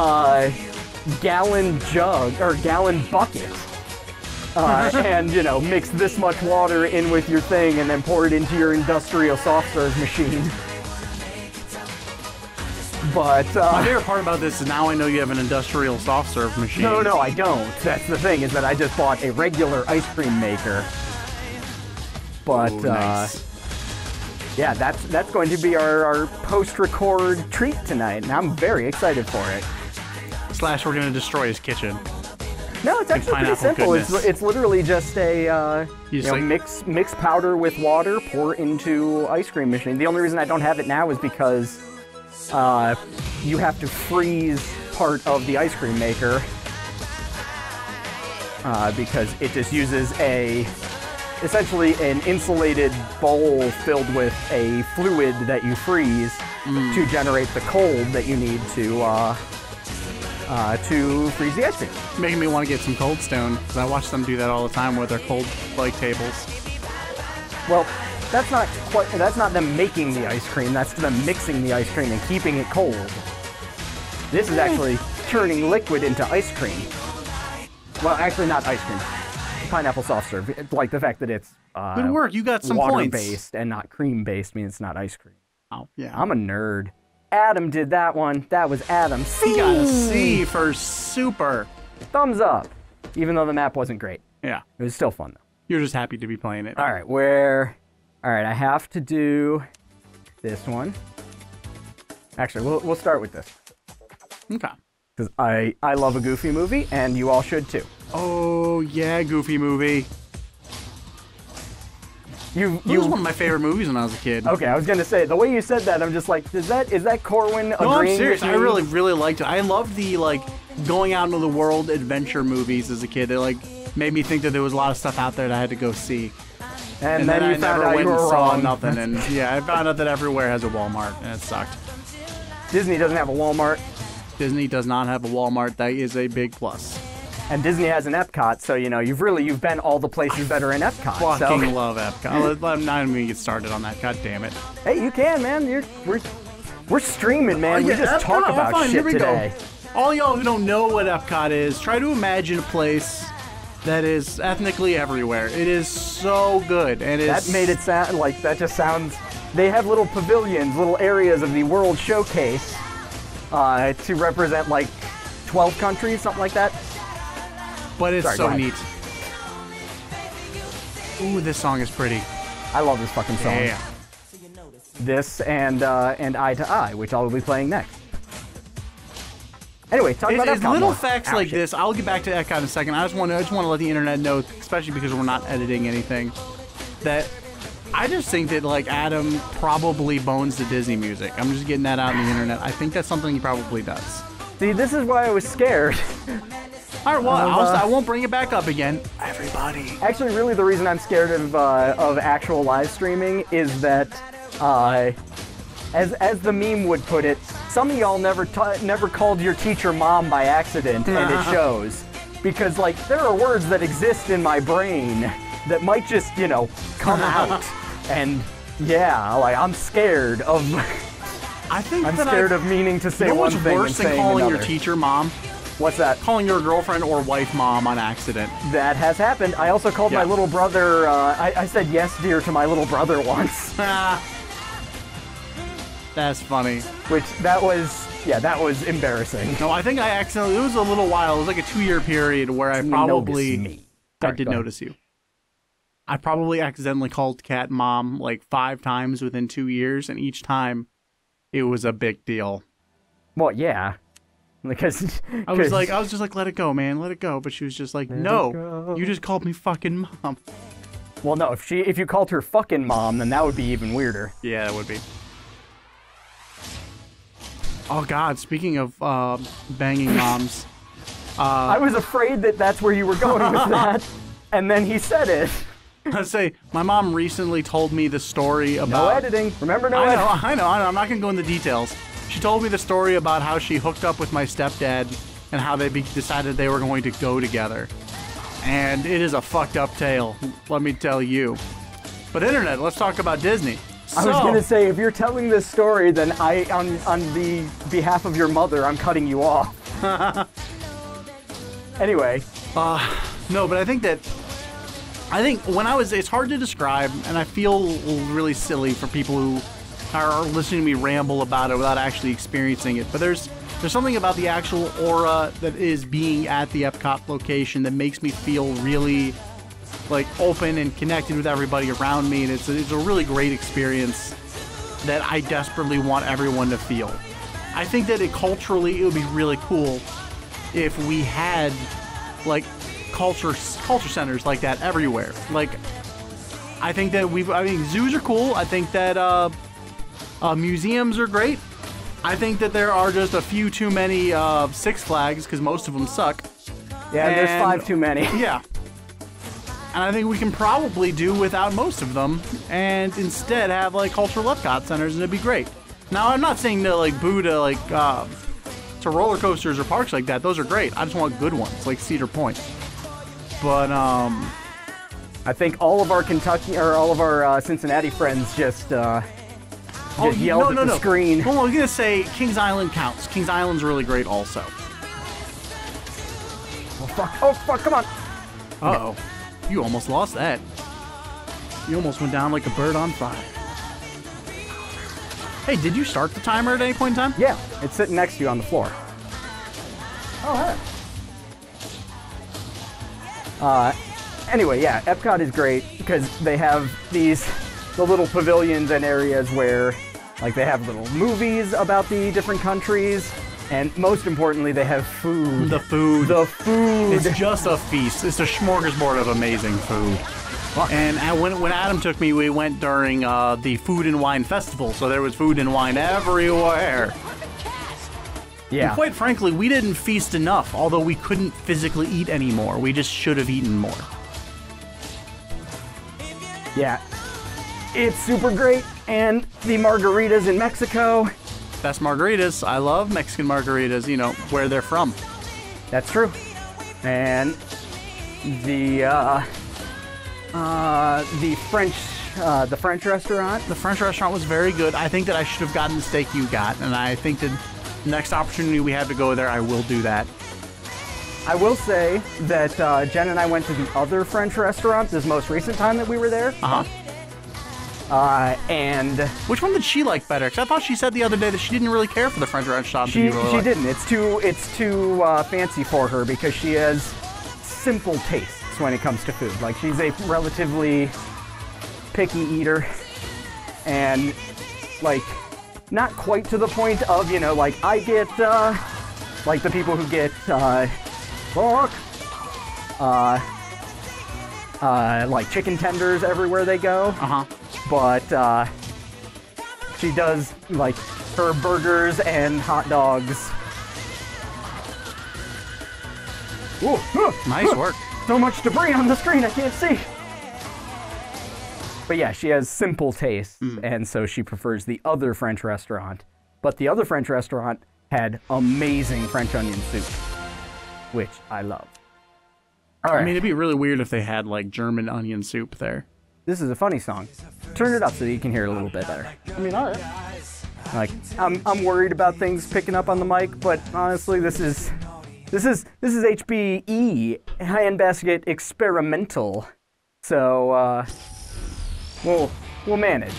gallon jug or gallon bucket. And, you know, mix this much water in with your thing and then pour it into your industrial soft serve machine. But, My favorite part about this is now I know you have an industrial soft serve machine. no, I don't. That's the thing, is that I just bought a regular ice cream maker. But, Ooh, nice. yeah, that's going to be our post-record treat tonight, and I'm very excited for it. Slash, we're gonna destroy his kitchen. No, it's actually pretty pineapple simple. goodness. It's literally just a You just like- mix powder with water, pour into ice cream machine. The only reason I don't have it now is because you have to freeze part of the ice cream maker because it just uses essentially an insulated bowl filled with a fluid that you freeze to generate the cold that you need to freeze the ice cream. Making me want to get some Cold Stone because I watch them do that all the time with their cold like tables. Well, that's not them making the ice cream, that's them mixing the ice cream and keeping it cold. This is actually turning liquid into ice cream. Well, actually not ice cream. Pineapple soft serve. Like the fact that it's Good work. You got some points. water-based and not cream-based means it's not ice cream. Oh, yeah. I'm a nerd. Adam did that one. That was Adam. C! He got a C for super. Thumbs up. Even though the map wasn't great. Yeah. It was still fun, though. You're just happy to be playing it. All right, I have to do this one. Actually, we'll start with this. Okay. Because I love a Goofy movie, and you all should too. Oh, yeah, Goofy movie. You It was one of my favorite movies when I was a kid. Okay, I was gonna say, the way you said that, I'm just like, is that Corwin agreeing No, I'm serious. with I me? really liked it. I loved the, like, going out into the world adventure movies as a kid. They, like, made me think that there was a lot of stuff out there that I had to go see. And then I you found never out went you and were saw wrong. nothing. And yeah, I found out that everywhere has a Walmart, and it sucked. Disney doesn't have a Walmart, Disney does not have a Walmart. That is a big plus. and Disney has an Epcot, so you know you've been all the places that are in Epcot. Fucking So love Epcot. I'm not even gonna get started on that. God damn it. hey, you can, man. We're streaming, man. We Yeah, just Epcot, talk about fine, here shit we go. today. All y'all who don't know what Epcot is, try to imagine a place that is ethnically everywhere. It is so good, and it's That made it sound like that. Just sounds. They have little pavilions, little areas of the World Showcase to represent like 12 countries, something like that. but it's Sorry, go so ahead. neat. Ooh, this song is pretty. I love this fucking song. Yeah. This and Eye to Eye, which I'll be playing next. Anyway, talk about It's Epcot little more. facts Ow, like shit. this. I'll get back to Epcot in a second. I just want to let the internet know, especially because we're not editing anything, that I just think that like Adam probably bones the Disney music. I'm just getting that out on the internet. I think that's something he probably does. See, this is why I was scared. All right, well, I won't bring it back up again. Everybody. Actually, really, the reason I'm scared of actual live streaming is that, as the meme would put it, some of y'all never called your teacher mom by accident, and it shows. Because like there are words that exist in my brain that might just come out, and yeah, like I'm scared of. I think I'm that scared of meaning to say You know one what's thing worse and than saying calling another. your teacher mom? What's that? Calling your girlfriend or wife mom on accident. That has happened. I also called my Yeah. little brother. I said yes, dear, to my little brother once. That's funny. That was embarrassing. No, I think I accidentally. It was a little while. It was like a 2-year period where I probably. Notice me. I Sorry, did go ahead. notice you. I probably accidentally called Kat mom like 5 times within 2 years, and each time it was a big deal. Well, yeah, because I was just like, let it go, man, let it go. But she was just like, no, you just called me fucking mom. well, no, if you called her fucking mom, then that would be even weirder. Yeah, that would be. Oh God, speaking of banging moms, I was afraid that that's where you were going with that, and then he said it. Let's say my mom recently told me the story about. No editing. Remember, no editing. I know. I'm not gonna go into details. She told me the story about how she hooked up with my stepdad and how they decided they were going to go together. And it is a fucked up tale, let me tell you. But internet, let's talk about Disney. I was gonna say, if you're telling this story, then on the behalf of your mother, I'm cutting you off. Anyway. No, but I think it's hard to describe, and I feel really silly for people who are listening to me ramble about it without actually experiencing it. But there's something about the actual aura that is being at the Epcot location that makes me feel really like open and connected with everybody around me, and it's a really great experience that I desperately want everyone to feel. I think that culturally it would be really cool if we had like culture centers like that everywhere. Like I think that zoos are cool. I think that museums are great. I think that there are just a few too many Six Flags because most of them suck. Yeah, there's And- 5 too many. Yeah. And I think we can probably do without most of them and instead have like cultural Epcot centers, and it'd be great. Now, I'm not saying to like boo to like to roller coasters or parks like that. Those are great. I just want good ones like Cedar Point. But I think all of our Cincinnati friends just yelled at the screen. Well, I was gonna say Kings Island counts. Kings Island's really great also. Oh fuck! Come on. Uh-oh. You almost lost that. You almost went down like a bird on fire. Hey, did you start the timer at any point in time? Yeah, it's sitting next to you on the floor. Oh, hey. Anyway, yeah, Epcot is great because they have the little pavilions and areas where, like, they have little movies about the different countries, and most importantly, they have food. The food. The food. It's just a feast. It's a smorgasbord of amazing food. And when Adam took me, we went during the Food and Wine Festival, so there was food and wine everywhere. Yeah. And quite frankly, we didn't feast enough, although we couldn't physically eat anymore. We just should have eaten more. Yeah. It's super great, and the margaritas in Mexico. Best margaritas. I love Mexican margaritas, you know, where they're from. That's true. And the French restaurant. The French restaurant was very good. I think that I should have gotten the steak you got, and I think that the next opportunity we have to go there, I will do that. I will say that Jen and I went to the other French restaurant this most recent time that we were there. And Which one did she like better? Because I thought she said the other day that she didn't really care for the French restaurant. she didn't. It's too fancy for her because she has simple tastes when it comes to food. Like, she's a relatively picky eater, and like not quite to the point of, you know, like I get like the people who get pork, like chicken tenders everywhere they go. But she does like her burgers and hot dogs. Ooh, Nice work. so much debris on the screen, I can't see. But yeah, she has simple tastes, and so she prefers the other French restaurant. But the other French restaurant had amazing French onion soup, which I love. All right, I mean, it'd be really weird if they had like German onion soup there. this is a funny song. Turn it up so that you can hear it a little bit better. I mean, all right. Like, I'm worried about things picking up on the mic, but honestly, this is HBE, Handbasket Experimental. So we'll manage.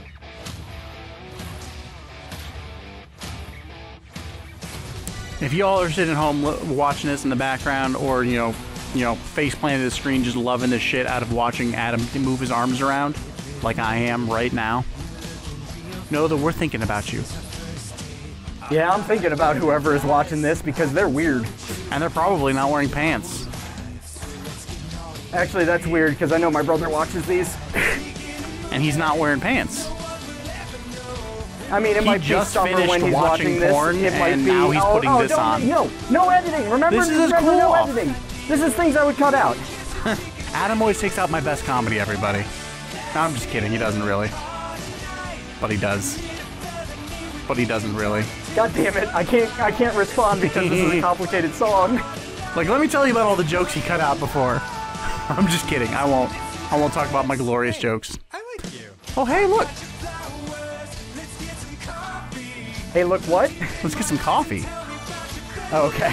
If y'all are sitting at home watching this in the background, or you know, face planted the screen, just loving the shit out of watching Adam move his arms around, like I am right now, know that we're thinking about you. Yeah, I'm thinking about whoever is watching this because they're weird. And they're probably not wearing pants. Actually, that's weird because I know my brother watches these. And he's not wearing pants. I mean, it He might be just summer finished when he's watching watching porn, this. It might and be. now he's putting this don't- on. No editing. Remember, This is his remember, no cool-off. editing. This is things I would cut out. Adam always takes out my best comedy, everybody. No, I'm just kidding. He doesn't really. But he does. But he doesn't really. God damn it! I can't respond because this is a complicated song. Like, let me tell you about all the jokes he cut out before. I'm just kidding. I won't talk about my glorious jokes. I like you. Oh, hey, look. Hey, look what? Let's get some coffee. Oh, okay.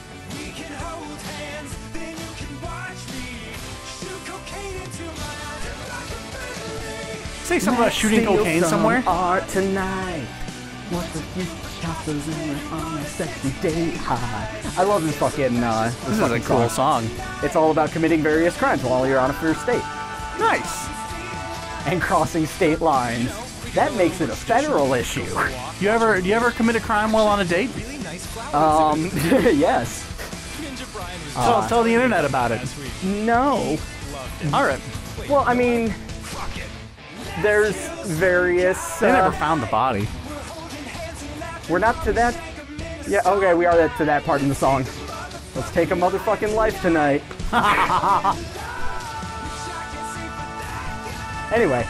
Say something about shooting cocaine somewhere. Art tonight. What's the future on a sexy day high? I love this fucking. This is a cool song. It's all about committing various crimes while you're on a first date Nice. and crossing state lines. That makes it a federal issue. Do you ever commit a crime while on a date? Yes. Tell the internet about it. No. All right. Well, I mean, there's various. They never found the body. We're not to that. Yeah, okay, we are to that part in the song. Let's take a motherfucking life tonight. Anyway,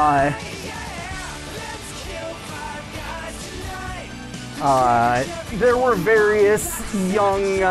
there were various young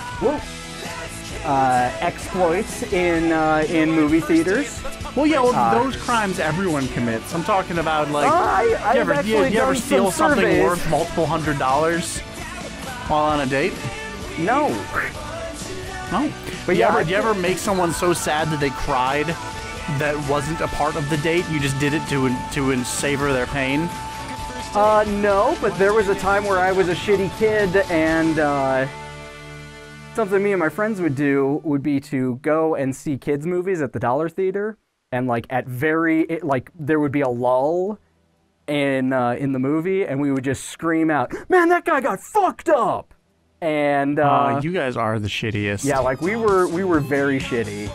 exploits in movie theaters. Well, yeah, well, those crimes everyone commits. I'm talking about, like, I've you ever done steal some something surveys. worth multiple $100s while on a date? No. No. But yeah, Do you ever make someone so sad that they cried that wasn't a part of the date? You just did it to savor their pain? No, but there was a time where I was a shitty kid, and something me and my friends would do would be to go and see kids' movies at the Dollar Theater, and like there would be a lull in the movie, and we would just scream out, "Man, that guy got fucked up!" And You guys are the shittiest. yeah, like we were very shitty.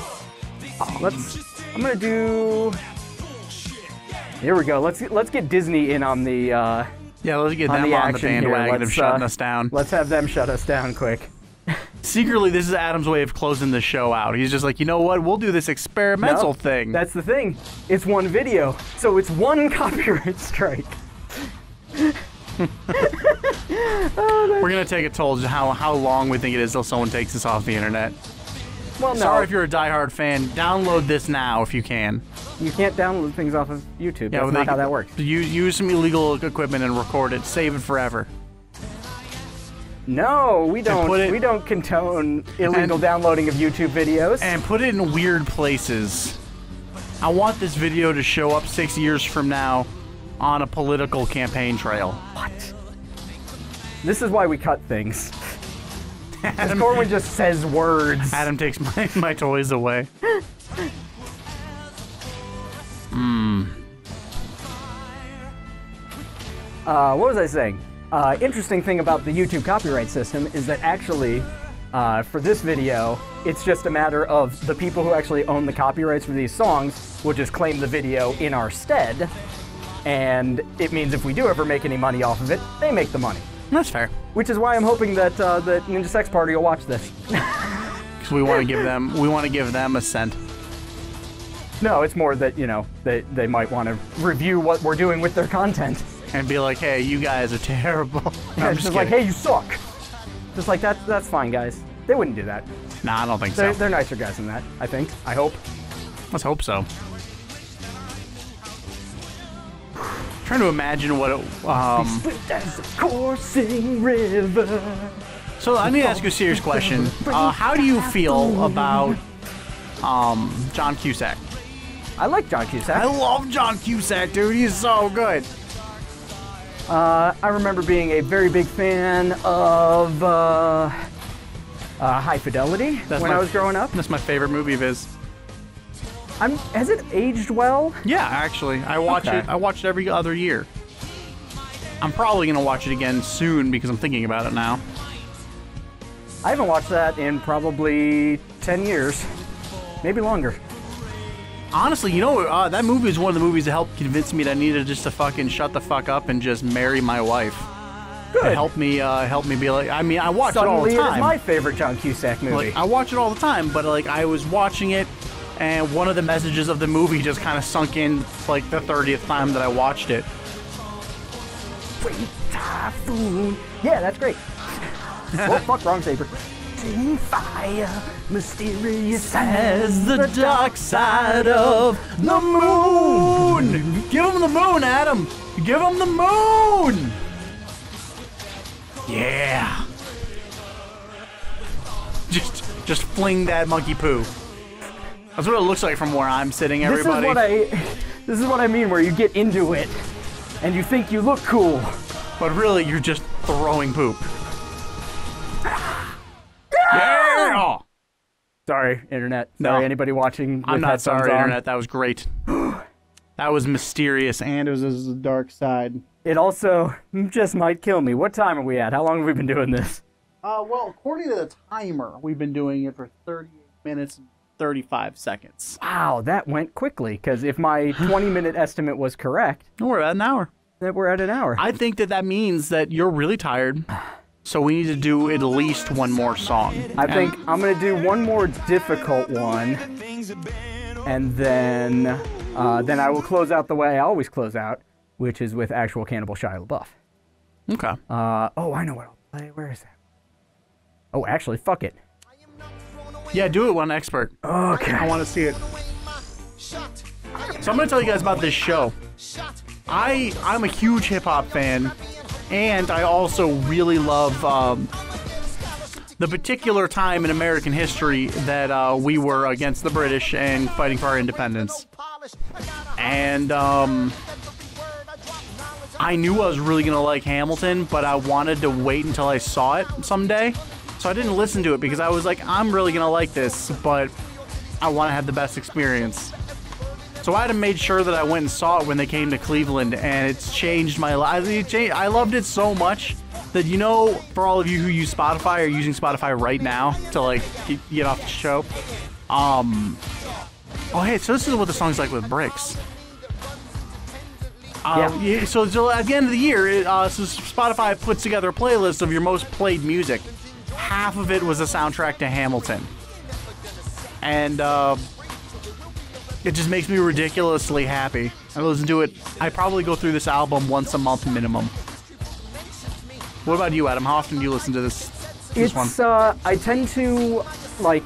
I'm gonna do. Here we go. Let's get Disney in on the Yeah, let's get on them the on the action here. bandwagon of Let's, shutting us down. Let's have them shut us down quick. Secretly, this is Adam's way of closing the show out. He's just like, you know what? We'll do this experimental No, thing. That's the thing. It's one video, so it's one copyright strike. We're gonna take a toll just how long we think it is till someone takes this off the internet. Well, no, Sorry if you're a diehard fan. Download this now if you can. you can't download things off of YouTube. That's well, not how that works. Use some illegal equipment and record it. Save it forever. No, we put don't. it- We don't condone illegal downloading of YouTube videos. And put it in weird places. I want this video to show up 6 years from now on a political campaign trail. What? This is why we cut things. Because Corwin just says words. Adam takes my toys away. What was I saying? Interesting thing about the YouTube copyright system is that actually, for this video, it's just a matter of the people who actually own the copyrights for these songs will just claim the video in our stead, and it means if we do ever make any money off of it, they make the money. That's fair. Which is why I'm hoping that the Ninja Sex Party will watch this. Because we want to give them a cent. No, it's more that, you know, they might want to review what we're doing with their content. And be like, hey, you guys are terrible. Yeah, I'm just just like, kidding. hey, you suck. Just like, that's fine, guys. They wouldn't do that. Nah, I don't think so. They're nicer guys than that, I think. I hope. Let's hope so. Trying to imagine what it. Swift as a coursing river. So I need to ask you a serious question. How do you feel about John Cusack? I like John Cusack. I love John Cusack, dude. He's so good. I remember being a very big fan of High Fidelity when I was growing up. That's my favorite movie of his. Has it aged well? Yeah, actually, I watch Okay. it. I watch it every other year. I'm probably gonna watch it again soon because I'm thinking about it now. I haven't watched that in probably 10 years, maybe longer. Honestly, you know, that movie is one of the movies that helped convince me that I needed just to fucking shut the fuck up and just marry my wife. Good. It helped me be like. I mean, I watch it all Suddenly, the it is time. my favorite John Cusack movie. Like, I watch it all the time, but like I was watching it, and one of the messages of the movie just kind of sunk in like the 30th time that I watched it. Sweet typhoon. Yeah, that's great. Oh, fuck, wrong saber. Fire, mysterious As the dark side of the moon. Give him the moon, Adam. Give him the moon. Yeah. Just fling that monkey poo. That's what it looks like from where I'm sitting, everybody. This is what I mean, where you get into it, and you think you look cool. But really, you're just throwing poop. Yeah! Sorry, internet. No. Sorry, anybody watching with I'm not headphones sorry, on. internet. That was great. That was mysterious, and it was the dark side. It also just might kill me. What time are we at? How long have we been doing this? Well, according to the timer, we've been doing it for 38 minutes and 35 seconds. Wow, that went quickly, because if my 20-minute estimate was correct, We're at an hour. then we're at an hour. I think that means that you're really tired, so we need to do at least one more song. I think I'm going to do one more difficult one, and then I will close out the way I always close out, which is with actual Cannibal Shia LaBeouf. Okay. Oh, I know what I'll play. Where is that? Oh, actually, fuck it. Yeah, do it one expert. Okay. I want to see it. So I'm going to tell you guys about this show. I'm a huge hip-hop fan, and I also really love the particular time in American history that we were against the British and fighting for our independence. And I knew I was really going to like Hamilton, but I wanted to wait until I saw it someday. So I didn't listen to it because I was like, I'm really going to like this, but I want to have the best experience. So I had made sure that I went and saw it when they came to Cleveland, and it's changed my life. I loved it so much that, you know, for all of you who use Spotify or using Spotify right now to like get off the show. Oh, hey, so this is what the song's like with Bricks. Yeah, so at the end of the year, so Spotify puts together a playlist of your most played music. Half of it was a soundtrack to Hamilton. And it just makes me ridiculously happy. I listen to it. I probably go through this album once a month minimum. What about you, Adam? How often do you listen to this one? I tend to, like,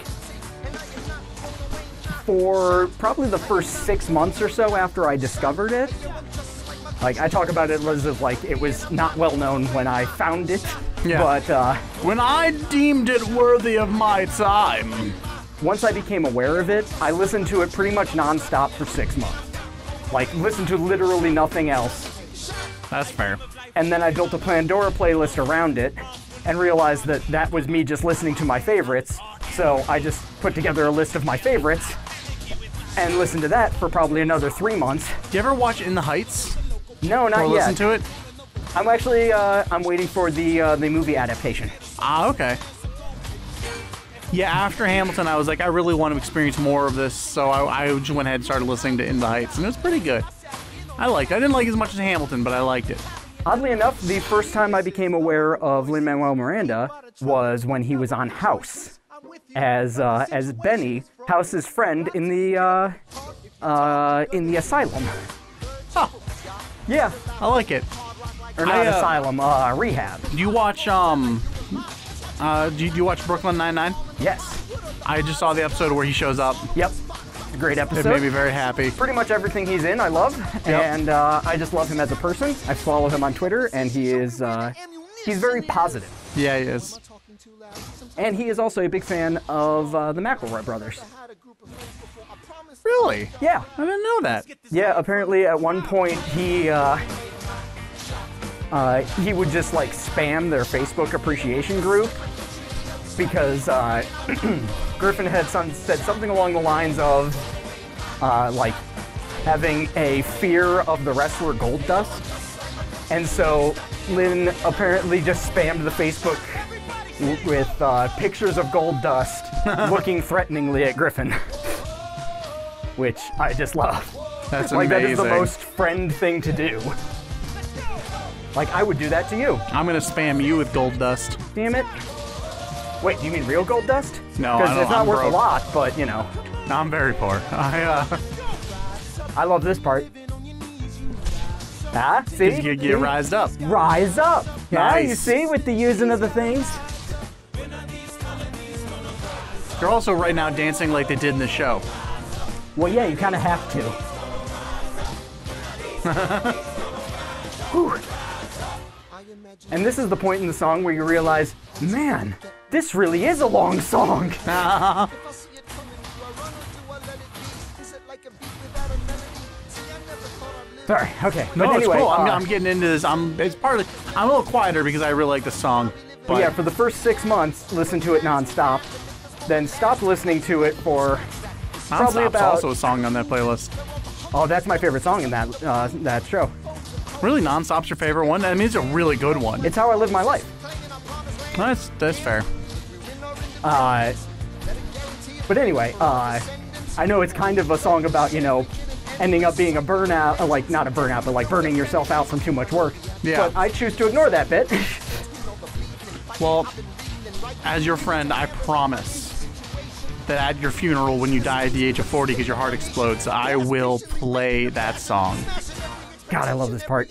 for probably the first 6 months or so after I discovered it. Like, I talk about it as if, like, it was not well known when I found it. Yeah. But, when I deemed it worthy of my time. Once I became aware of it, I listened to it pretty much nonstop for 6 months. Like, listened to literally nothing else. That's fair. And then I built a Pandora playlist around it, and realized that that was me just listening to my favorites. So I just put together a list of my favorites and listened to that for probably another 3 months. Do you ever watch In the Heights? No, not Or yet. listen to it? I'm actually I'm waiting for the movie adaptation. Ah, okay. Yeah, after Hamilton, I was like, I really want to experience more of this, so I just went ahead and started listening to In the Heights, and it was pretty good. I liked it. I didn't like it as much as Hamilton, but I liked it. Oddly enough, the first time I became aware of Lin-Manuel Miranda was when he was on House as Benny, House's friend in the asylum. Huh. Yeah, I like it. or not asylum, rehab. Do you watch, do you watch Brooklyn Nine-Nine? Yes. I just saw the episode where he shows up. Yep. A great It episode. made me very happy. Pretty much everything he's in, I love, and I just love him as a person. I follow him on Twitter, and he is he's very positive. Yeah, he is. And he is also a big fan of the McElroy brothers. Really? Yeah, I didn't know that. yeah. Apparently, at one point, he would just like spam their Facebook appreciation group because Griffin had said something along the lines of like having a fear of the wrestler Goldust, and so Lynn apparently just spammed the Facebook with pictures of Goldust looking threateningly at Griffin, which I just love. That's Like amazing. that is the most friend thing to do. Like I would do that to you. I'm gonna spam you with gold dust. Damn it. Wait, do you mean real gold dust? No, I Because don't- it's not I'm worth broke. a lot, but you know. No, I'm very poor. I love this part. Ah, see? You get rised up. Rise up. Yeah, you Nice. see with the using of the things. You're also right now dancing like they did in the show. Well, yeah, you kind of have to. Whew. And this is the point in the song where you realize, man, this really is a long song. Sorry, okay. But No, anyway, it's cool. I'm getting into this. It's partly. I'm a little quieter because I really like the song. but yeah, for the first 6 months, listen to it nonstop. Then stop listening to it for probably Nonstop's about. also a song on that playlist. Oh, that's my favorite song in that that show. Really, Nonstop's your favorite one? I mean, it's a really good one. It's how I live my life. That's fair. But anyway, I know it's kind of a song about, you know, ending up being a burnout, like not a burnout, but like burning yourself out from too much work. Yeah. But I choose to ignore that bit. Well, as your friend, I promise that at your funeral, when you die at the age of 40 because your heart explodes, I will play that song. God, I love this part.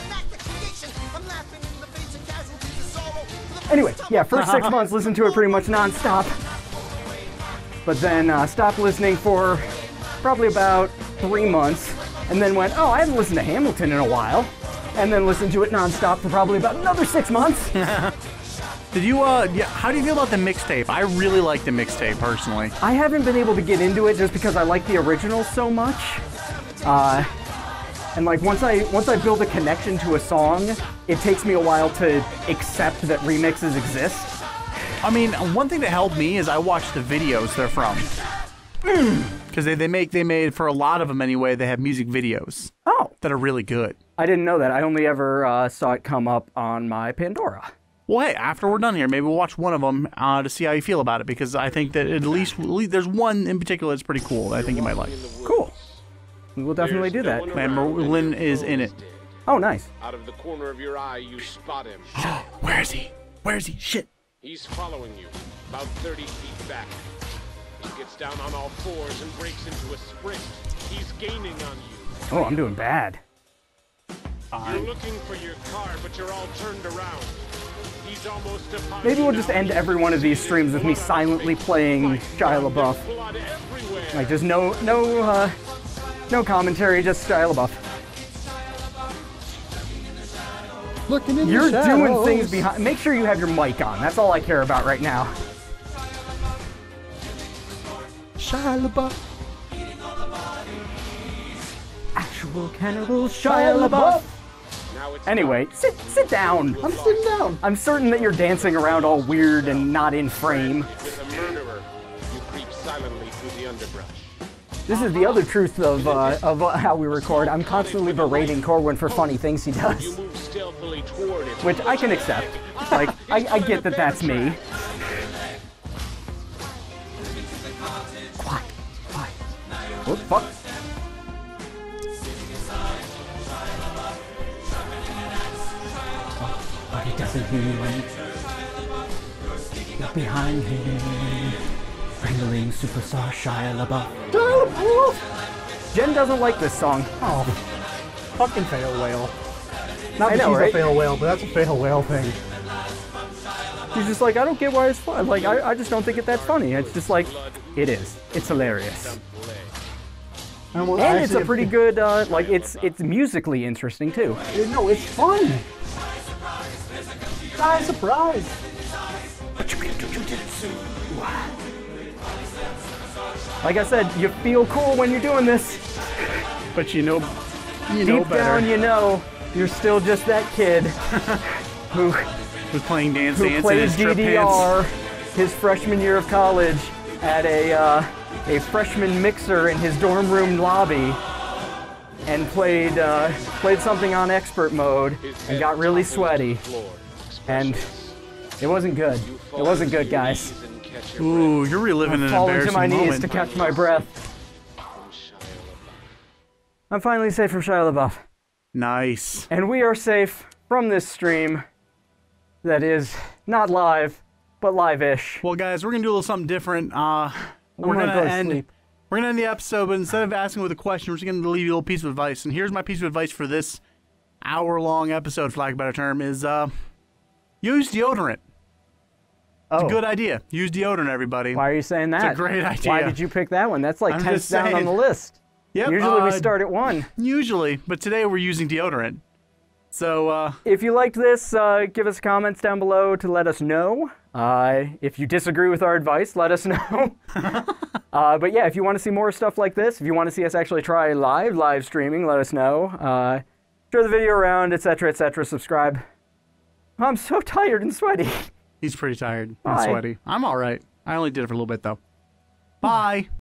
Anyway, yeah, first 6 months, listen to it pretty much nonstop. But then stopped listening for probably about 3 months, and then went, oh, I haven't listened to Hamilton in a while. And then listened to it nonstop for probably about another 6 months. Did you, how do you feel about the mixtape? I really like the mixtape, personally. I haven't been able to get into it just because I like the original so much. And like once I build a connection to a song, it takes me a while to accept that remixes exist. I mean, one thing that helped me is I watched the videos they're from. Because they made, for a lot of them anyway, they have music videos Oh, that are really good. I didn't know that. I only ever saw it come up on my Pandora. Well, hey, after we're done here, maybe we'll watch one of them to see how you feel about it, because I think that at least there's one in particular that's pretty cool that I think you might like. Cool. We will definitely do that. And Lynn is in it. Oh, nice. Out of the corner of your eye, you spot him. Where is he? Where is he? Shit. He's following you, about 30 feet back. He gets down on all fours and breaks into a sprint. He's gaining on you. Oh, I'm doing bad. You're looking for your car, but you're all turned around. He's almost upon Maybe you we'll just now. end every one of these streams with me silently playing Shia LaBeouf. Blood everywhere. Like, just no commentary, just Shia LaBeouf. Looking in You're the doing shadows. things behind. Make sure you have your mic on. That's all I care about right now. Shia LaBeouf. Actual cannibal Shia LaBeouf. Now it's Anyway, sit down. I'm sitting down. I'm certain that you're dancing around all weird and not in frame. with a murderer. You creep silently through the underbrush. This is the other truth of how we record. I'm constantly berating Corwin for funny things he You does, move stealthily toward it. which I can accept. Like, I get that that's me. Quiet. What the fuck? But he doesn't hear. Look behind him. Wrangling superstar Shia LaBeouf. Jen doesn't like this song. Oh, fucking fail whale. Not I that know, she's right? a fail whale, but that's a fail whale thing. She's just like, I don't get why it's fun. Like, I just don't think that's funny. It's just like, it is. It's hilarious. And And it's a pretty good, like, it's musically interesting, too. No, it's fun. Surprise. Like I said, you feel cool when you're doing this. But you know Deep better. down, you know, you're still just that kid who Who's playing Dance Dance in played his strip DDR pants. his freshman year of college at a freshman mixer in his dorm room lobby and played something on expert mode and got really sweaty. And it wasn't good. It wasn't good, guys. Ooh, you're reliving an Falling to embarrassing my knees moment. to catch my breath. I'm finally safe from Shia LaBeouf. Nice. And we are safe from this stream that is not live, but live-ish. Well, guys, we're gonna do a little something different. We're gonna gonna go to end. sleep. We're gonna end the episode, but instead of asking with a question, we're just gonna leave you a little piece of advice. And here's my piece of advice for this hour-long episode, for lack of a better term, is use deodorant. It's a good idea. Use deodorant, everybody. Why are you saying that? It's a great idea. Why did you pick that one? That's like I'm 10th just down on saying. the list. Yep, Usually we start at 1. Usually, but today we're using deodorant. So, If you liked this, give us comments down below to let us know. If you disagree with our advice, let us know. But yeah, if you want to see more stuff like this, if you want to see us actually try live streaming, let us know. Share the video around, etc., etc. Subscribe. I'm so tired and sweaty. he's pretty tired and Bye. sweaty. I'm all right. I only did it for a little bit, though. Bye.